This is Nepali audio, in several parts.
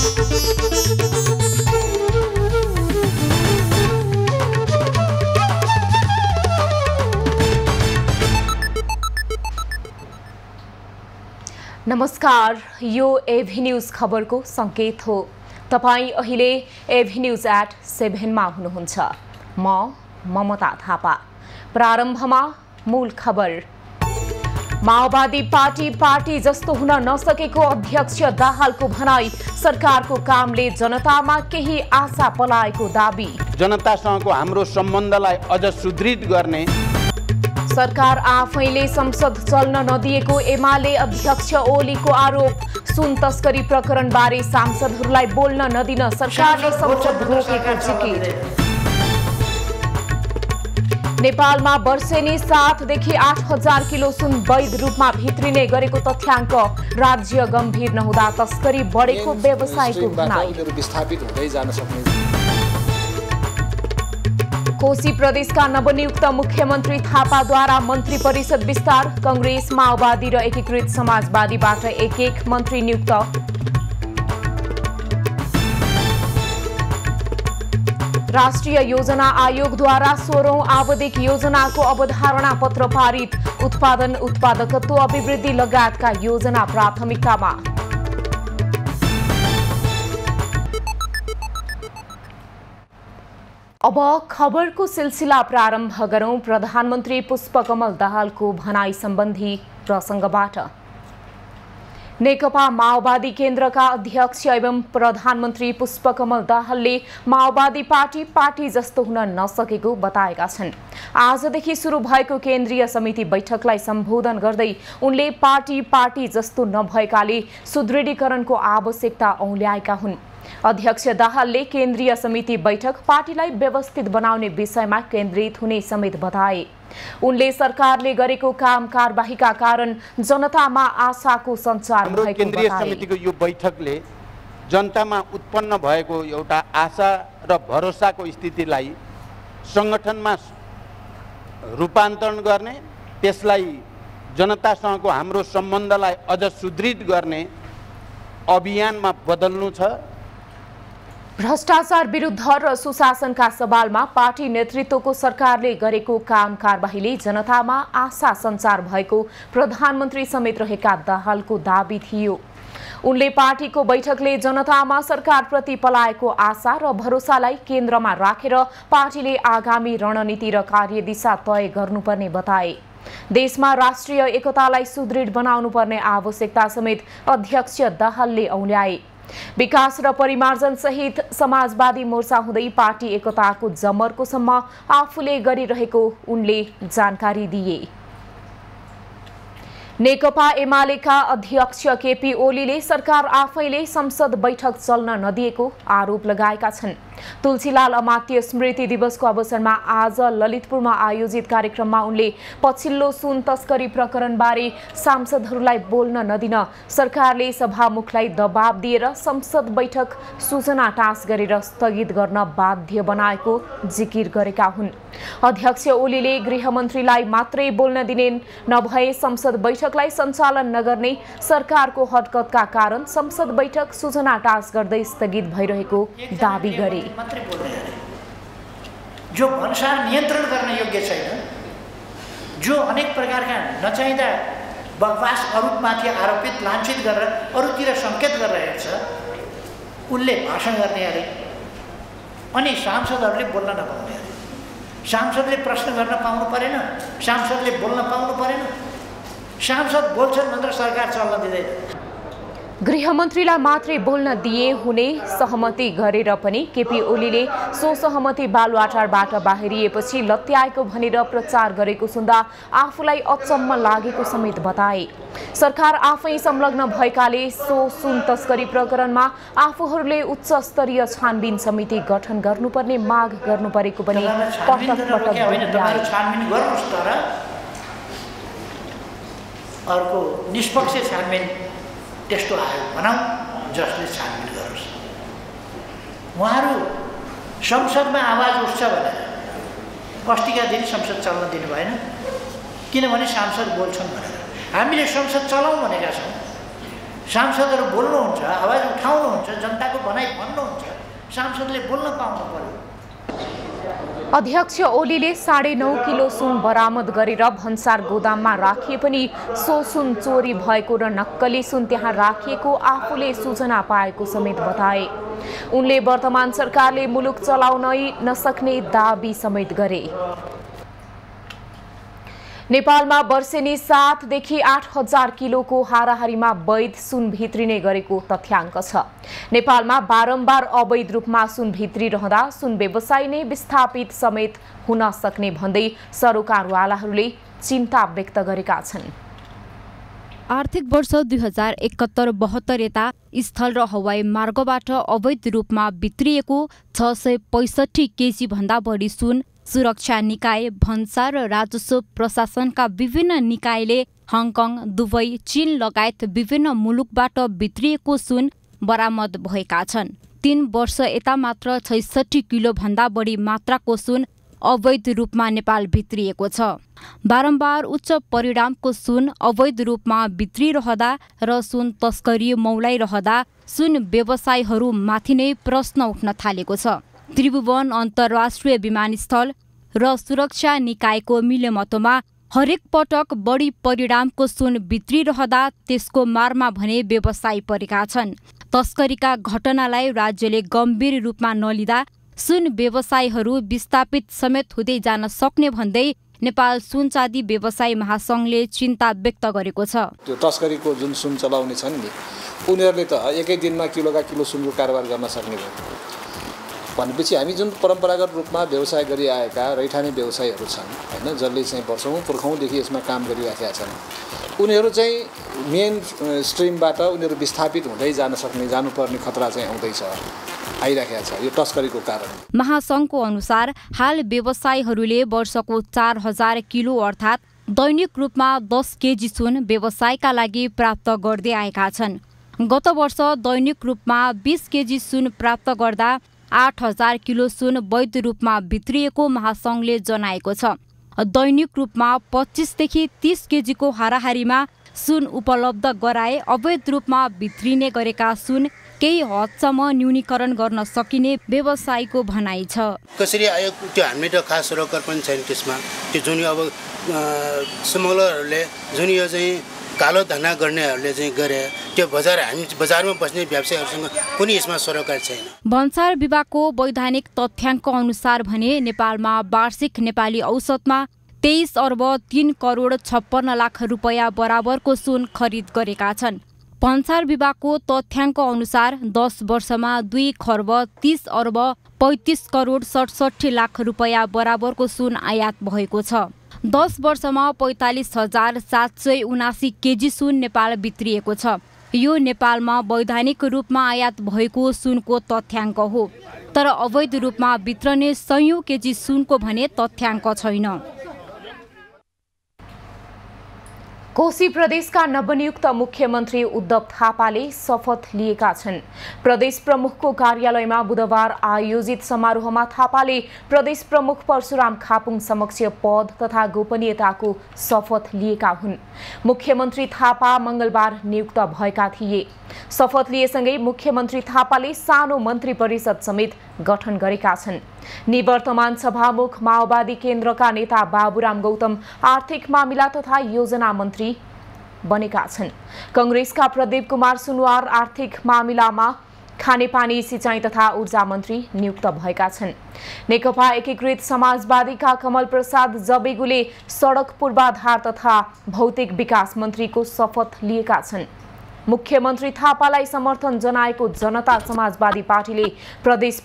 नमस्कार, यो एभी न्यूज खबरको संकेत हो। तपाई अहिले एभी न्यूज @7 मा हुनुहुन्छ। म ममता थापा। प्रारम्भमा मूल खबर। माओवादी पार्टी जस्तो हुन नसकेको अध्यक्ष दाहालको भनाई। सरकारको कामले जनतामा केही आशा पलाएको दाबी। जनतासँगको हाम्रो सम्बन्धलाई अझ सुदृढ गर्ने। सरकार आफैले संसद चल्न नदिएको एमाले अध्यक्ष ओलीको आरोप। सुन तस्करी प्रकरणबारे सांसदहरूलाई बोल्न नदिन सरकारले संसद रोकेको जिकिर। नेपालमा वर्षेनी 7 देखि 8,000 किलो सुन वैध रूपमा भित्रिने गरेको तथ्याङ्क। राज्य गम्भीर नहुँदा तस्करी बढेको व्यवसायको भनाई। विस्थापित हुँदै जान सक्ने। कोशी प्रदेशका नवनियुक्त मुख्यमन्त्री थापाद्वारा मन्त्री परिषद विस्तार। कांग्रेस, माओवादी र एकीकृत समाजवादीबाट एक मन्त्री नियुक्त। राष्ट्रिय योजना आयोगद्वारा 16औं आवधिक योजनाको अवधारणा पत्र पारित। उत्पादन, उत्पादकत्व, अभिवृद्धि लगायतका योजना प्राथमिकतामा। अब खबरको सिलसिला प्रारम्भ गरौं प्रधानमन्त्री पुष्पकमल दाहालको भनाई सम्बन्धी प्रसङ्गबाट। नेकपा माओवादी केन्द्रका अध्यक्ष एवं प्रधानमन्त्री पुष्पकमल दाहालले माओवादी पार्टी जस्तो हुन नसकेको बताएका छन्। आजदेखि सुरु भएको केन्द्रीय समिति बैठकलाई सम्बोधन गर्दै उनले पार्टी जस्तो नभएकाले सुदृढीकरणको आवश्यकता औल्याएका हुन्। अध्यक्ष दाहालले केन्द्रीय समिति बैठक पार्टीलाई व्यवस्थित बनाउने विषयमा केन्द्रित हुने समेत बताए। उनले सरकारले गरेको काम कारबाहीका कारण जनतामा आशाको सञ्चार भएको बताए। केन्द्रीय समितिको यो बैठकले जनतामा उत्पन्न भएको एउटा आशा र भरोसाको स्थितिलाई संगठनमा रूपान्तरण गर्ने, त्यसलाई जनतासँगको हाम्रो सम्बन्धलाई अझ सुदृढ गर्ने अभियानमा बदल्नु छ। भ्रष्टाचार विरुद्ध र सुशासनका सवालमा पार्टी नेतृत्वको सरकारले गरेको काम कारबाहीले जनतामा आशा सञ्चार भएको प्रधानमन्त्री समेत रहेका दाहालको दाबी थियो। उनले पार्टीको बैठकले जनतामा सरकारप्रति पलाएको आशा र भरोसालाई केन्द्रमा राखेर पार्टीले आगामी रणनीति र कार्यदिशा तय गर्नुपर्ने बताए। देशमा राष्ट्रिय एकतालाई सुदृढ बनाउनुपर्ने आवश्यकता समेत अध्यक्ष दाहालले औल्याए। विकास र परिमार्जन सहित समाजवादी मोर्चा हुँदै पार्टी एकताको जमर्को सम्म आफूले गरिरहेको उनले जानकारी दिए। नेकपा एमालेका अध्यक्ष केपी ओलीले सरकार आफैले संसद बैठक चल्न नदिएको आरोप लगाएका छन्। तुलसीलाल अमात्य स्मृति दिवसको अवसरमा आज ललितपुरमा आयोजित कार्यक्रममा उनले पछिल्लो सुन तस्करी प्रकरणबारे सांसदहरूलाई बोल्न नदिन सरकारले सभामुखलाई दबाब दिएर संसद बैठक सूचना टाँस गरेर स्थगित गर्न बाध्य बनाएको जिकिर गरेका हुन्। अध्यक्ष ओलीले गृहमन्त्रीलाई मात्रै बोल्न दिने नभए संसद बैठकलाई सञ्चालन नगर्ने सरकारको हरकतका कारण संसद बैठक सूचना टाँस गर्दै स्थगित भइरहेको दाबी गरे। मात्रै बोल्ने अरे जो भन्सार नियन्त्रण गर्न योग्य छैन, जो अनेक प्रकारका नचाहिँदा बकवास अरूपमाथि आरोपित लाञ्छित गरेर अरूतिर सङ्केत गरिरहेको छ, उनले भाषण गर्ने अरे। अनि सांसदहरूले बोल्न नपाउने अरे। सांसदले प्रश्न गर्न पाउनु परेन, सांसदले बोल्न पाउनु परेन। सांसद बोल्छन् भनेर सरकार चल्न दिँदैन। गृहमन्त्रीलाई मात्रै बोल्न दिए हुने सहमति गरेर पनि केपी ओलीले सो सहमति बालुवाटारबाट बाहिरिएपछि लत्याएको भनेर प्रचार गरेको सुन्दा आफूलाई अचम्म लागेको समेत बताए। सरकार आफै संलग्न भएकाले सो सुन तस्करी प्रकरणमा आफूहरूले उच्च स्तरीय छानबिन समिति गठन गर्नुपर्ने माग गर्नु परेको पनि अर्को निष्पक्ष छानबिन त्यस्तो आयोग बनाऊ जसले छानबिन गरोस्। उहाँहरू संसदमा आवाज उठ्छ भनेर अस्तिका दिन संसद चल्न दिनु भएन, किनभने सांसद बोल्छन् भनेर। हामीले संसद चलाउँ भनेका छौँ, सांसदहरू बोल्नुहुन्छ, आवाज उठाउनुहुन्छ, जनताको भनाइ भन्नुहुन्छ, सांसदले बोल्न पाउनु पर्यो। अध्यक्ष ओलीले 9.5 किलो सुन बरामद गरेर भन्सार गोदाममा राखिए पनि सो सुन चोरी भएको र नक्कली सुन त्यहाँ राखिएको आफूले सूचना पाएको समेत बताए। उनले वर्तमान सरकारले मुलुक चलाउनै नसक्ने दाबी समेत गरे। नेपालमा वर्षेनी 7 देखि 8,000 किलोको हाराहारीमा वैध सुन भित्रिने गरेको तथ्याङ्क छ। नेपालमा बारम्बार अवैध रूपमा सुन भित्रिरहँदा सुन व्यवसाय नै विस्थापित समेत हुन सक्ने भन्दै सरोकारवालाहरूले चिन्ता व्यक्त गरेका छन्। आर्थिक वर्ष 2071-72 यता स्थल र हवाई मार्गबाट अवैध रूपमा भित्रिएको 665 केजी भन्दा बढी सुन सुरक्षा निकाय, भन्सार र राजस्व प्रशासनका विभिन्न निकायले हङकङ, दुबई, चीन लगायत विभिन्न मुलुकबाट भित्रिएको सुन बरामद भएका छन्। 3 वर्ष यता मात्र 66 किलो भन्दा बढी मात्राको सुन अवैध रूपमा नेपाल भित्रिएको छ। बारम्बार उच्च परिणामको सुन अवैध रूपमा भित्रिरहँदा र सुन तस्करी मौलाइरहँदा सुन व्यवसायहरूमाथि नै प्रश्न उठ्न थालेको छ। त्रिभुवन अन्तर्राष्ट्रिय विमानस्थल र सुरक्षा निकायको मिलेमतोमा हरेक पटक बढी परिणामको सुन भित्रिरहँदा त्यसको मारमा भने व्यवसाय परेका छन्। तस्करीका घटनालाई राज्यले गम्भीर रूपमा नलिँदा सुन व्यवसायहरू विस्थापित समेत हुँदै जान सक्ने भन्दै नेपाल सुन चाँदी व्यवसाय महासंघले चिन्ता व्यक्त गरेको छ। त्यो तस्करीको जुन सुन चलाउने छन् नि, उनीहरूले त एकै दिनमा किलोका किलो सुनको कारोबार गर्न सक्ने भयो भनेपछि हामी जुन परम्परागत रूपमा व्यवसाय गरिआएका रैठाने व्यवसायीहरू छन् हैन, जसले चाहिँ वर्षौं पुर्खौंदेखि यसमा काम गरिराखेका छन्, उनीहरू चाहिँ मेन स्ट्रिमबाट उनीहरू विस्थापित हुँदै जानुपर्ने खतरा चाहिँ आउँदैछ, आइराखेको छ यो तस्करीको कारण। महासंघको अनुसार हाल व्यवसायीहरूले वर्षको 4000 किलो अर्थात् दैनिक रूपमा 10 केजी सुन व्यवसायका लागि प्राप्त गर्दै आएका छन्। गत वर्ष दैनिक रूपमा 20 केजी सुन प्राप्त गर्दा 8000 किलो सुन वैध रूपमा भित्रिएको महासंघले जनाएको छ। दैनिक रूपमा 25 देखि 30 केजीको हाराहारीमा सुन उपलब्ध गराए अवैध रूपमा भित्रिने गरेका सुन केही हदसम्म न्यूनीकरण गर्न सकिने व्यवसायको भनाइ छ। कसरी आयो त्यो हामीले त खास रोकर पनि छैन त्यसमा। त्यो जुन अब स्मगलरहरूले जुन यो चाहिँ कालो धन्दा गर्नेहरूले चाहिँ गरे त्यो हामी बजारमा बस्ने व्यवसायीहरूसँग कुनै यसमा सरोकार छैन। भन्सार विभागको वैधानिक तथ्याङ्क अनुसार भने नेपालमा वार्षिक नेपाली औसतमा 23 अर्ब 3 करोड 56 लाख रुपैयाँ बराबरको सुन खरिद गरेका छन्। भन्सार विभागको तथ्याङ्क अनुसार 10 वर्षमा 2 खर्ब 30 अर्ब 35 करोड 67 लाख रुपैयाँ बराबरको सुन आयात भएको छ। 10 वर्षमा 45,779 केजी सुन नेपाल भित्रिएको छ। यो नेपालमा वैधानिक रूपमा आयात भएको सुनको तथ्याङ्क हो, तर अवैध रूपमा भित्रने 100 केजी सुनको भने तथ्याङ्क छैन। कोशी प्रदेशका नवनियुक्त मुख्यमन्त्री उद्धव थापाले शपथ लिएका छन्। प्रदेश प्रमुखको कार्यालयमा बुधबार आयोजित समारोहमा थापाले प्रदेश प्रमुख परशुराम खापुङ समक्ष पद तथा गोपनीयताको शपथ लिएका हुन्। मुख्यमन्त्री थापा मंगलबार नियुक्त भएका थिए। शपथ लिएसँगै मुख्यमन्त्री थापाले सानो मन्त्री परिषद समेत गठन गरेका छन्। निवर्तमान सभामुख माओवादी केन्द्रका नेता बाबुराम गौतम आर्थिक मामिला तथा योजना मन्त्री बनेका छन्। कांग्रेसका प्रदीप कुमार सुनवार आर्थिक मामिलामा खानेपानी सिंचाई तथा ऊर्जा मन्त्री नियुक्त भएका छन्। नेकपा एकीकृत समाजवादीका कमल प्रसाद जबेगुले सडक पूर्वाधार तथा भौतिक विकास मन्त्रीको शपथ लिएका छन्। मुख्यमन्त्री थापालाई समर्थन जनाएको जनता समाजवादी पार्टीले प्रदेश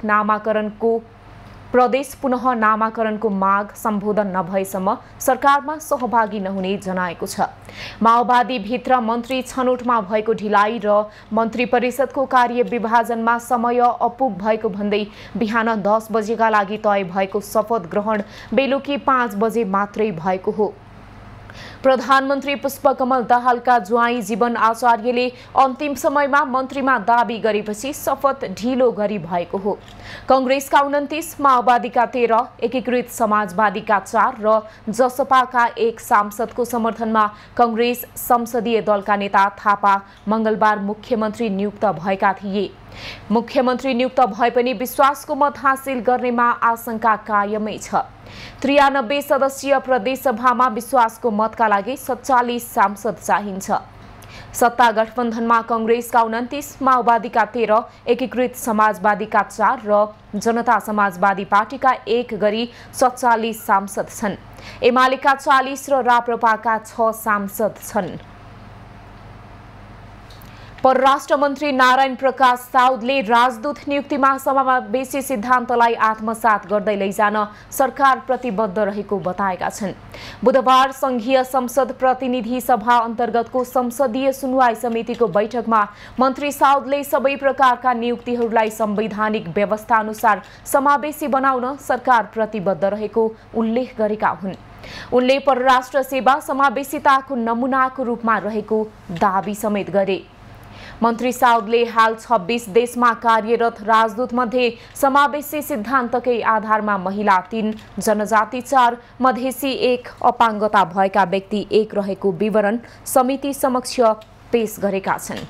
पुनः नामाकरणको माग सम्बोधन नभएसम्म सरकारमा सहभागी नहुने जनाएको छ। माओवादी भित्र मन्त्री छनौटमा भएको ढिलाइ र मन्त्री परिषदको कार्य विभाजनमा समय अपुग भएको भन्दै बिहान 10 बजेका लागि तय भएको शपथ ग्रहण बेलुकी 5 बजे मात्रै भएको हो। प्रधानमन्त्री पुष्पकमल दाहालका ज्वाइँ जीवन आचार्यले अन्तिम समयमा मन्त्रीमा दाबी गरेपछि शपथ ढिलो गरी भएको हो। कांग्रेसका 29, माओवादीका 13, एकीकृत समाजवादीका 4 र जसपाका 1 सांसदको समर्थनमा कांग्रेस संसदीय दलका नेता थापा मंगलबार मुख्यमन्त्री नियुक्त भएका थिए। मुख्यमन्त्री नियुक्त भए पनि विश्वासको मत हासिल गर्नेमा आशंका कायमै छ। 93 सदस्यीय प्रदेशसभामा विश्वासको मतका लागि 47 सांसद चाहिन्छ। सत्ता गठबन्धनमा कांग्रेसका 29, माओवादीका 13, एकीकृत समाजवादीका 4 र जनता समाजवादी पार्टीका 1 गरी 47 सांसद छन्। एमालेका 40 र राप्रपाका 6 सांसद छन्। परराष्ट्र मन्त्री नारायण प्रकाश साउदले राजदूत नियुक्तिमा समावेशी सिद्धान्तलाई आत्मसात गर्दै लैजान सरकार प्रतिबद्ध रहेको बताएका छन्। बुधबार संघीय संसद प्रतिनिधि सभा अन्तर्गतको संसदीय सुनवाई समितिको बैठकमा मन्त्री साउदले सबै प्रकारका नियुक्तिहरूलाई संवैधानिक व्यवस्था अनुसार समावेशी बनाउन सरकार प्रतिबद्ध रहेको उल्लेख गरेका हुन्। उनले परराष्ट्र सेवा समावेशिताको नमुनाको रूपमा रहेको दाबी समेत गरे। मन्त्री साउदले हाल 26 देशमा कार्यरत राजदूत मध्ये समावेशी सिद्धान्तकै आधारमा महिला 3, जनजाति 4, मधेसी 1, अपाङ्गता भएका व्यक्ति 1 रहेको विवरण समिति समक्ष पेश गरेका छन्।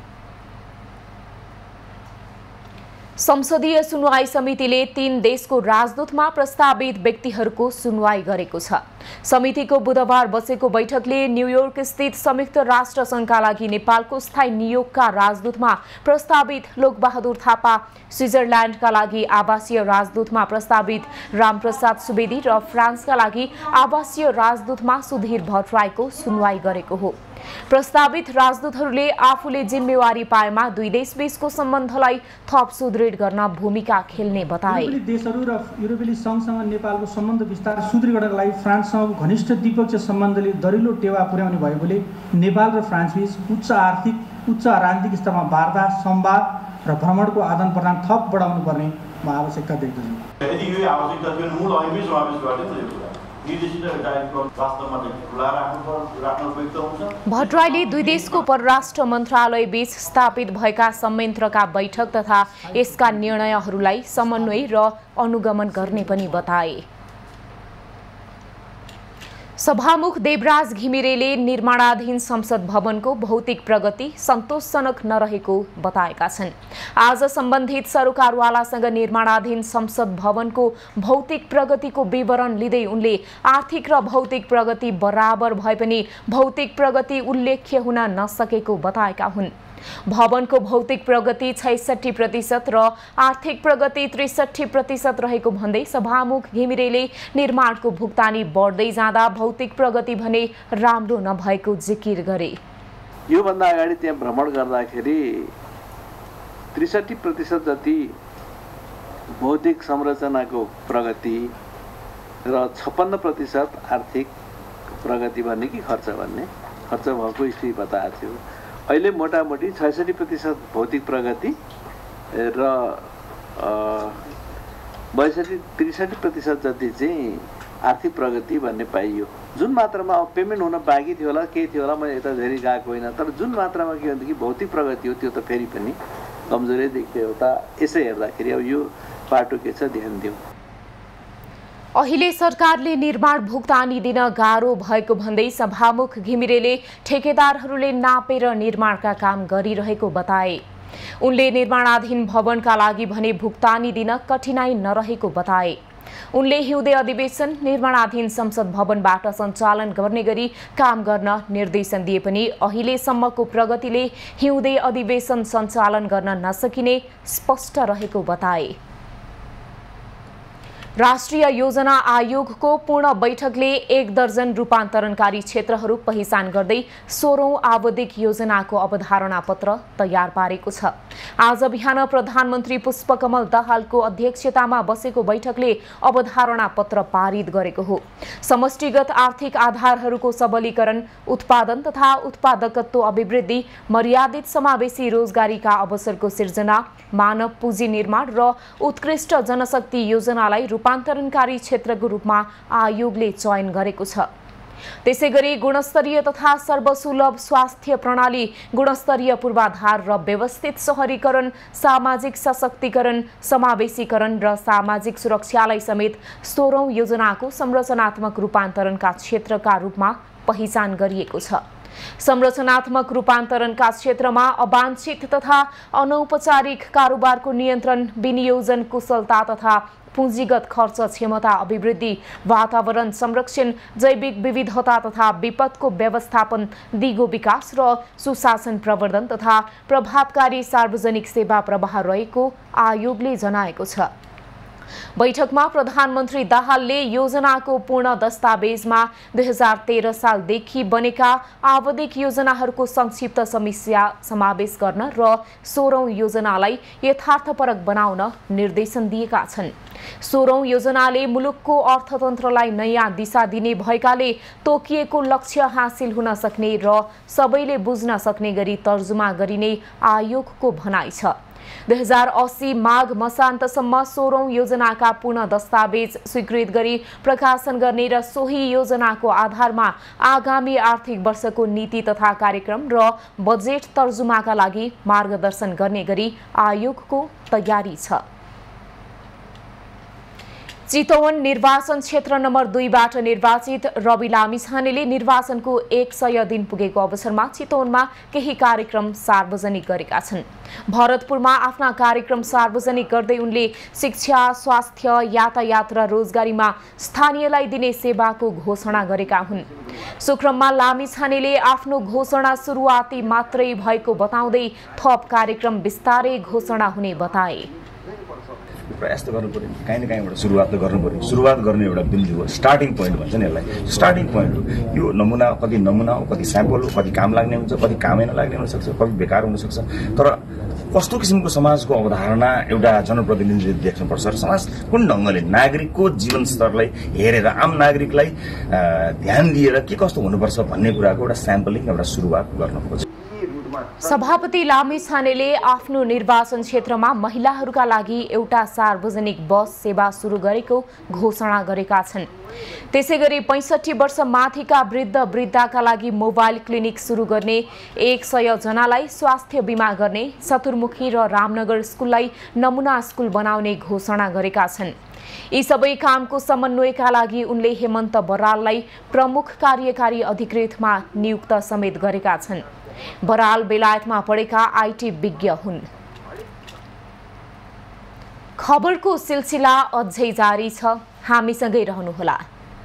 संसदीय सुनवाई समितिले 3 देशको राजदूतमा प्रस्तावित व्यक्तिहरूको सुनवाई गरेको छ। समितिको बुधबार बसेको बैठकले न्युयोर्क स्थित संयुक्त राष्ट्र संघका लागि नेपालको स्थायी नियोगका राजदूतमा प्रस्तावित लोकबहादुर थापा, स्विजरल्यान्डका लागि आवासीय राजदूतमा प्रस्तावित रामप्रसाद सुवेदी र फ्रान्सका लागि आवासीय राजदूतमा सुधीर भट्टराईको सुनवाई गरेको हो। प्रस्तावित राजदूतहरूले आफूले जिम्मेवारी पाएमा 2 देशबीचको सम्बन्धलाई थप सुदृढ गर्न भूमिका खेल्ने बताए। युरोपेली देशहरू र युरोपेली सङ्घसँग नेपालको सम्बन्ध विस्तार सुदृढ गर्नका लागि फ्रान्ससँगको घनिष्ठ द्विपक्षीय सम्बन्धले दरिलो टेवा पुर्याउने भएकोले नेपाल र फ्रान्सबीच उच्च आर्थिक, उच्च राजनीतिक स्तरमा वार्ता, संवाद र भ्रमणको आदान प्रदान थप बढाउनु पर्ने म आवश्यकता देख्दछु। यदि यो आवश्यकता थियो भने मूल ऐनमै समावेश गर्ने भट्टराईले 2 देशको परराष्ट्र मन्त्रालय बीच स्थापित भएका संयन्त्रका बैठक तथा यसका निर्णयहरूलाई समन्वय र अनुगमन गर्ने पनि बताए। सभामुख देवराज घिमिरेले निर्माणाधीन संसद भवनको भौतिक प्रगति सन्तोषजनक नरहेको बताएका छन्। आज सम्बन्धित सरोकारवालासँग निर्माणाधीन संसद भवनको भौतिक प्रगतिको विवरण लिँदै उनले आर्थिक र भौतिक प्रगति बराबर भए पनि भौतिक प्रगति उल्लेख्य हुन नसकेको बताएका हुन्। भवनको भौतिक प्रगति 66% र आर्थिक प्रगति 63% रहेको भन्दै सभामुख घिमिरेले निर्माणको भुक्तानी बढ्दै जाँदा भौतिक प्रगति भने राम्रो नभएको जिकिर गरे। यो भन्दा अगाडि त्यहाँ भ्रमण गर्दाखेरि 63% जति भौतिक संरचनाको प्रगति र 56% आर्थिक प्रगति भन्ने कि खर्च भएको स्थिति बताएको थियो। अहिले मोटामोटी 66% भौतिक प्रगति र 62-63% जति चाहिँ आर्थिक प्रगति भन्ने पाइयो। जुन मात्रामा अब पेमेन्ट हुन बाँकी थियो होला, केही थियो होला, मैले यता धेरै गएको होइन, तर जुन मात्रामा के भन्दा कि भौतिक प्रगति हो त्यो त फेरि पनि कमजोरै देखियो एउटा। यसै हेर्दाखेरि अब यो बाटो के छ ध्यान दिउँ। अहिले सरकारले निर्माण भुक्तानी दिन गाह्रो भएको भन्दै सभामुख घिमिरेले ठेकेदारहरूले नापेर निर्माणका काम गरिरहेको बताए। उनले निर्माणाधीन भवनका लागि भने भुक्तानी दिन कठिनाई नरहेको बताए। उनले हिउँदे अधिवेशन निर्माणाधीन संसद भवनबाट सञ्चालन गर्ने गरी काम गर्न निर्देशन दिए पनि अहिलेसम्मको प्रगतिले हिउँदे अधिवेशन सञ्चालन गर्न नसकिने स्पष्ट रहेको बताए। राष्ट्रिय योजना आयोगको पूर्ण बैठकले 1 दर्जन रूपान्तरणकारी क्षेत्रहरू पहिचान गर्दै 16औं आवधिक योजनाको अवधारणा पत्र तयार पारेको छ। आज बिहान प्रधानमन्त्री पुष्पकमल दाहालको अध्यक्षतामा बसेको बैठकले अवधारणा पत्र पारित गरेको हो। समष्टिगत आर्थिक आधारहरूको सबलीकरण, उत्पादन तथा उत्पादकत्व अभिवृद्धि, मर्यादित समावेशी रोजगारीका अवसरको सिर्जना, मानव पुँजी निर्माण र उत्कृष्ट जनशक्ति योजनालाई रूपान्तरणकारी क्षेत्रको रूपमा आयोगले चयन गरेको छ। त्यसैगरी गुणस्तरीय तथा सर्वसुलभ स्वास्थ्य प्रणाली, गुणस्तरीय पूर्वाधार र व्यवस्थित शहरीकरण, सामाजिक सशक्तिकरण, समावेशीकरण र सामाजिक सुरक्षालाई समेत 16औं योजनाको संरचनात्मक रूपान्तरणका क्षेत्रका रूपमा पहिचान गरिएको छ। संरचनात्मक रूपान्तरणका क्षेत्रमा अवांछित तथा अनौपचारिक कारोबारको नियन्त्रण, विनियोजन कुशलता तथा पुँजीगत खर्च क्षमता अभिवृद्धि, वातावरण संरक्षण, जैविक विविधता तथा विपदको व्यवस्थापन, दिगो विकास र सुशासन प्रवर्धन तथा प्रभावकारी सार्वजनिक सेवा प्रवाह रहेको आयोगले जनाएको छ। बैठकमा प्रधानमन्त्री दाहालले योजनाको पूर्ण दस्तावेजमा 2013 सालदेखि बनेका आवधिक योजनाहरूको संक्षिप्त समीक्षा समावेश गर्न र 16औं योजनालाई यथार्थपरक बनाउन निर्देशन दिएका छन्। 16औं योजनाले मुलुकको अर्थतन्त्रलाई नयाँ दिशा दिने भएकाले तोकिएको लक्ष्य हासिल हुन सक्ने र सबैले बुझ्न सक्ने गरी तर्जुमा गरिने आयोगको भनाइ छ। 2080 माघ मसान्तसम्म 16औं योजनाका पूर्ण दस्तावेज स्वीकृत गरी प्रकाशन गर्ने र सोही योजनाको आधारमा आगामी आर्थिक वर्षको नीति तथा कार्यक्रम र बजेट तर्जुमाका लागि मार्गदर्शन गर्ने गरी आयोगको तयारी छ। चितवन निर्वाचन क्षेत्र नम्बर 2 बाट निर्वाचित रवि लामिछानेले निर्वाचनको 100 दिन पुगेको अवसरमा चितवनमा केही कार्यक्रम सार्वजनिक गरेका छन्। भरतपुरमा आफ्ना कार्यक्रम सार्वजनिक गर्दै उनले शिक्षा, स्वास्थ्य, यातायात र रोजगारीमा स्थानीयलाई दिने सेवाको घोषणा गरेका हुन्। सुक्रममा लामिछानेले आफ्नो घोषणा सुरुवाती मात्रै भएको बताउँदै थप कार्यक्रम बिस्तारै घोषणा हुने बताए। प्रयास त गर्नु पर्यो, काहीँ न काहीँबाट सुरुवात त गर्नु पर्यो। सुरुवात गर्ने एउटा बिन्दु हो, स्टार्टिङ पोइन्ट भन्छ नि यसलाई। स्टार्टिङ पोइन्ट हो यो। नमुना हो, कति स्याम्पल हो, कति काम लाग्ने हुन्छ, कति कामै नलाग्ने हुनसक्छ, कति बेकार हुनसक्छ। तर कस्तो किसिमको समाजको अवधारणा एउटा जनप्रतिनिधिले देख्नुपर्छ र समाज कुन ढङ्गले नागरिकको जीवन स्तरलाई हेरेर आम नागरिकलाई ध्यान दिएर के कस्तो हुनुपर्छ भन्ने कुराको एउटा स्याम्पलिङ, एउटा सुरुवात गर्न खोज्छ। सभापति लामिछानेले आफ्नो निर्वाचन क्षेत्रमा महिलाहरूका लागि एउटा सार्वजनिक बस सेवा सुरु गरेको घोषणा गरेका छन्। त्यसैगरी 65 वर्ष माथिका वृद्ध वृद्धाका लागि मोबाइल क्लिनिक सुरु गर्ने, 100 जनालाई स्वास्थ्य बीमा गर्ने, चतुर्मुखी र रामनगर स्कुललाई नमुना स्कुल बनाउने घोषणा गरेका छन्। यी सबै कामको समन्वयका लागि उनले हेमन्त बराललाई प्रमुख कार्यकारी अधिकृतमा नियुक्त समेत गरेका छन्। बराल बेलायतमा पढेका आईटी विज्ञ हुन्। खबरको सिलसिला अझै जारी छ, हामीसँगै रहनुहोला।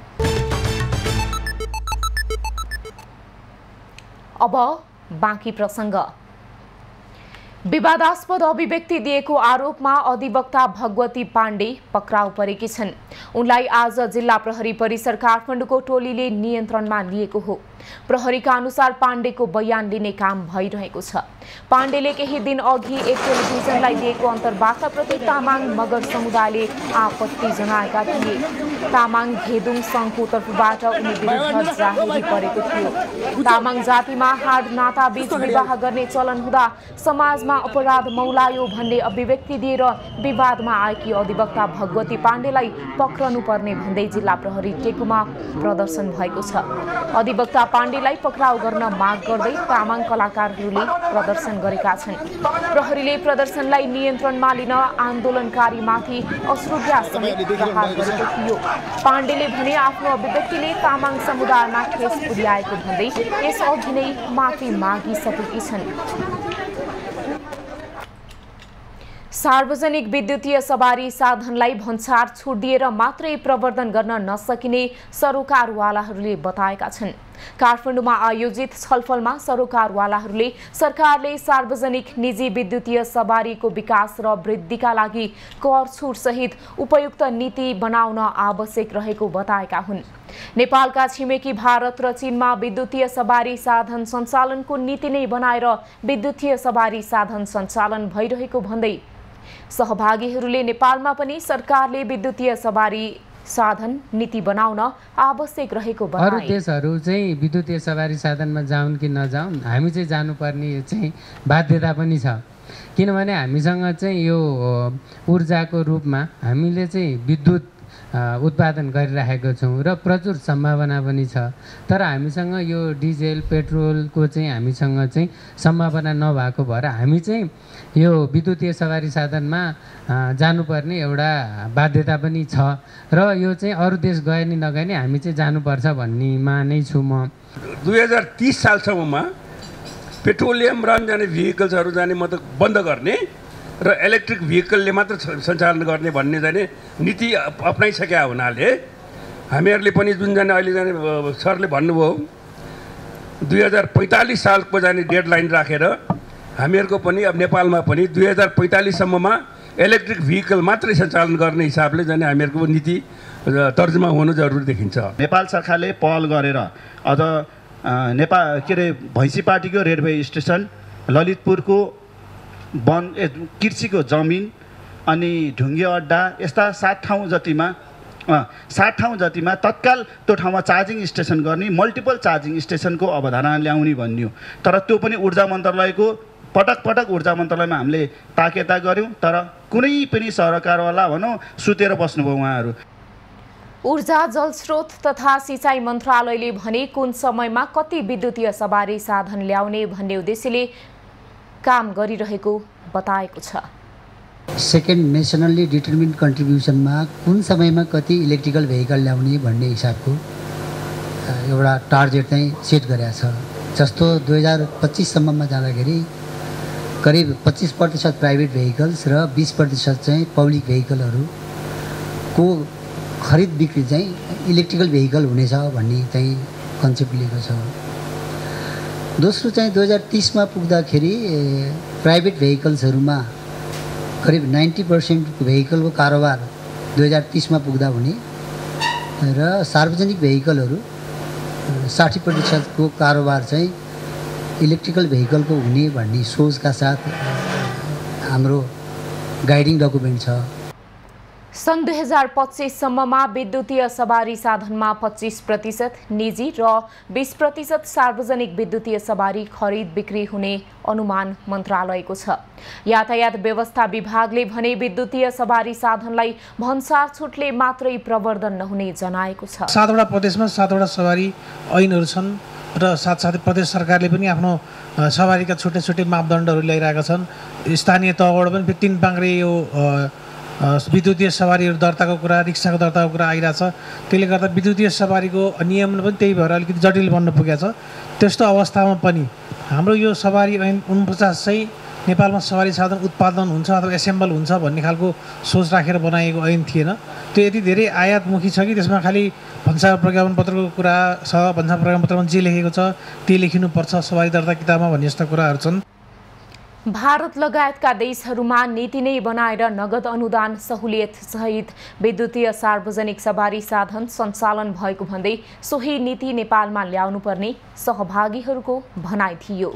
अब बाँकी प्रसङ्ग। विवादास्पद अभिव्यक्ति दिएको आरोपमा अधिवक्ता भगवती पाण्डे पक्राउ परेकी छन्। उनलाई आज जिल्ला प्रहरी परिसर काठमाडौँको टोलीले नियन्त्रणमा लिएको हो। प्रहरीका अनुसार पाण्डेको बयान लिने काम भइरहेको छ। पाण्डेले केही दिन अघि एक टेलिभिजनलाई दिएको अन्तर्वार्ताप्रति तामाङ मगर समुदायले आपत्ति जनाएका थिए। तामाङ घेदुङ सङ्घको तर्फबाट उनी विरुद्ध जाहेरी परेको थियो। तामाङ जातिमा हाड नाताबीच विवाह गर्ने चलन हुँदा समाजमा अपराध मौलायो भन्ने अभिव्यक्ति दिएर विवादमा आएकी अधिवक्ता भगवती पाण्डेलाई पक्रनु पर्ने भन्दै जिल्ला प्रहरी टेकुमा प्रदर्शन भएको छ। अधिवक्ता पाण्डेलाई पक्राउ गर्न माग गर्दै तामाङ कलाकारहरूले प्रदर्शन गरेका छन्। प्रहरीले प्रदर्शनलाई नियन्त्रणमा लिन आन्दोलनकारीमाथि अश्रु ग्यास समेत प्रहार गरेको थियो। पाण्डेले भने आफ्नो अभिव्यक्तिले तामाङ समुदायमा ठेस पुर्याएको भन्दै यसअघि नै माफी मागिसकेकी छन्। सार्वजनिक विद्युतीय सवारी साधनलाई भन्सार छुट दिएर मात्रै प्रवर्धन गर्न नसकिने सरोकारवालाहरूले बताएका छन्। काठमाडौँमा आयोजित छलफलमा सरोकारवालाहरूले सरकारले सार्वजनिक निजी विद्युतीय सवारीको विकास र वृद्धिका लागि कर छुट सहित उपयुक्त नीति बनाउन आवश्यक रहेको बताएका हुन्। नेपालका छिमेकी भारत र चीनमा विद्युतीय सवारी साधन सञ्चालनको नीति नै बनाएर विद्युतीय सवारी साधन सञ्चालन भइरहेको भन्दै सहभागीहरूले नेपालमा पनि सरकारले विद्युतीय सवारी साधन नीति बनाउन आवश्यक रहेको बताए। अरू देशहरू चाहिँ विद्युतीय सवारी साधनमा जाउन् कि नजाउन्, हामी चाहिँ जानुपर्ने चाहिँ बाध्यता पनि छ। किनभने हामीसँग चाहिँ यो ऊर्जाको रूपमा हामीले चाहिँ विद्युत उत्पादन गरिराखेको छौँ र प्रचुर सम्भावना पनि छ। तर हामीसँग यो डिजेल पेट्रोलको चाहिँ हामीसँग चाहिँ सम्भावना नभएको भएर हामी चाहिँ यो विद्युतीय सवारी साधनमा जानुपर्ने एउटा बाध्यता पनि छ र यो चाहिँ अरू देश गए नि नगए नि हामी चाहिँ जानुपर्छ भन्नेमा नै छु म। 2030 सालसम्ममा पेट्रोलियम रन जाने भेहिकल्सहरू जाने मतलब बन्द गर्ने र इलेक्ट्रिक भेहिकलले मात्र सञ्चालन गर्ने भन्ने जाने नीति अप्नाइसकेका हुनाले हामीहरूले पनि जुन जाने अहिले जाने सरले भन्नुभयो 2045 सालको जाने डेडलाइन राखेर हामीहरूको पनि अब नेपालमा पनि 2045 सम्ममा इलेक्ट्रिक भेहिकल मात्रै सञ्चालन गर्ने हिसाबले जाने हामीहरूको नीति तर्जुमा हुनु जरुरी देखिन्छ। नेपाल सरकारले पहल गरेर अझ नेपाल के अरे भैँसीपाटीको रेलवे स्टेसन, ललितपुरको वन कृषिको जमिन अनि ढुङ्गे अड्डा यस्ता 60 ठाउँ जतिमा तत्काल त्यो ठाउँमा चार्जिङ स्टेसन गर्ने, मल्टिपल चार्जिङ स्टेसनको अवधारणा ल्याउने भन्यो। तर त्यो पनि ऊर्जा मन्त्रालयको पटक ऊर्जा मन्त्रालयमा हामीले ताकेता गऱ्यौँ, तर कुनै पनि सरकारवाला भनौँ सुतेर बस्नुभयो उहाँहरू। ऊर्जा जलस्रोत तथा सिँचाइ मन्त्रालयले भने कुन समयमा कति विद्युतीय सवारी साधन ल्याउने भन्ने उद्देश्यले काम गरिरहेको बताएको छ। सेकेन्ड नेसनल्ली डिटर्मिन्ड कन्ट्रिब्युसनमा कुन समयमा कति इलेक्ट्रिकल भेहिकल ल्याउने भन्ने हिसाबको एउटा टार्गेट चाहिँ सेट गरेको छ। जस्तो 2025 सम्ममा जाँदाखेरि करिब 25% प्राइभेट भेहिकल्स र 20% चाहिँ पब्लिक भेहिकलहरूको खरिद बिक्री चाहिँ इलेक्ट्रिकल भेहिकल हुनेछ भन्ने चाहिँ कन्सेप्ट लिएको छ। दोस्रो चाहिँ 2030 मा पुग्दाखेरि प्राइभेट भेहिकल्सहरूमा करिब 90% भेहिकलको कारोबार 2030 मा पुग्दा हुने र सार्वजनिक भेहिकलहरू 60% को कारोबार चाहिँ इलेक्ट्रिकल भेहिकलको हुने भन्ने सोचका साथ हाम्रो गाइडिङ डकुमेन्ट छ। सन् 2025 सम्ममा विद्युतीय सवारी साधनमा 25% निजी र 20% सार्वजनिक विद्युतीय सवारी खरिद बिक्री हुने अनुमान मन्त्रालयको छ। यातायात व्यवस्था विभागले भने विद्युतीय सवारी साधनलाई भन्सार छुटले मात्रै प्रवर्धन नहुने जनाएको छ। 7वटा प्रदेशमा 7वटा सवारी ऐनहरू छन् र साथसाथै प्रदेश सरकारले पनि आफ्नो सवारीका छुट्टै छुट्टै मापदण्डहरू ल्याइरहेका छन्। स्थानीय तहबाट पनि 3 पाङ्ग्रे यो विद्युतीय सवारीहरू दर्ताको कुरा, रिक्साको दर्ताको कुरा आइरहेछ। त्यसले गर्दा विद्युतीय सवारीको नियमन पनि त्यही भएर अलिकति जटिल बन्न पुगेको छ। त्यस्तो अवस्थामा पनि हाम्रो यो सवारी ऐन 49 चाहिँ नेपालमा सवारी साधन उत्पादन हुन्छ अथवा एसेम्बल हुन्छ भन्ने खालको सोच राखेर बनाएको ऐन थिएन। त्यो यति धेरै आयातमुखी छ कि त्यसमा खालि भन्सार प्रज्ञापनपत्रको कुरा छ, भन्सार प्रज्ञापनपत्रमा जे लेखेको छ त्यही लेखिनुपर्छ सवारी दर्ता किताबमा भन्ने जस्ता कुराहरू छन्। भारत लगायतका देशहरूमा नीति नै बनाएर नगद अनुदान सहुलियत सहित विद्युतीय सार्वजनिक सवारी साधन सञ्चालन भएको भन्दै सोही नीति नेपालमा ल्याउनुपर्ने सहभागीहरूको भनाइ थियो।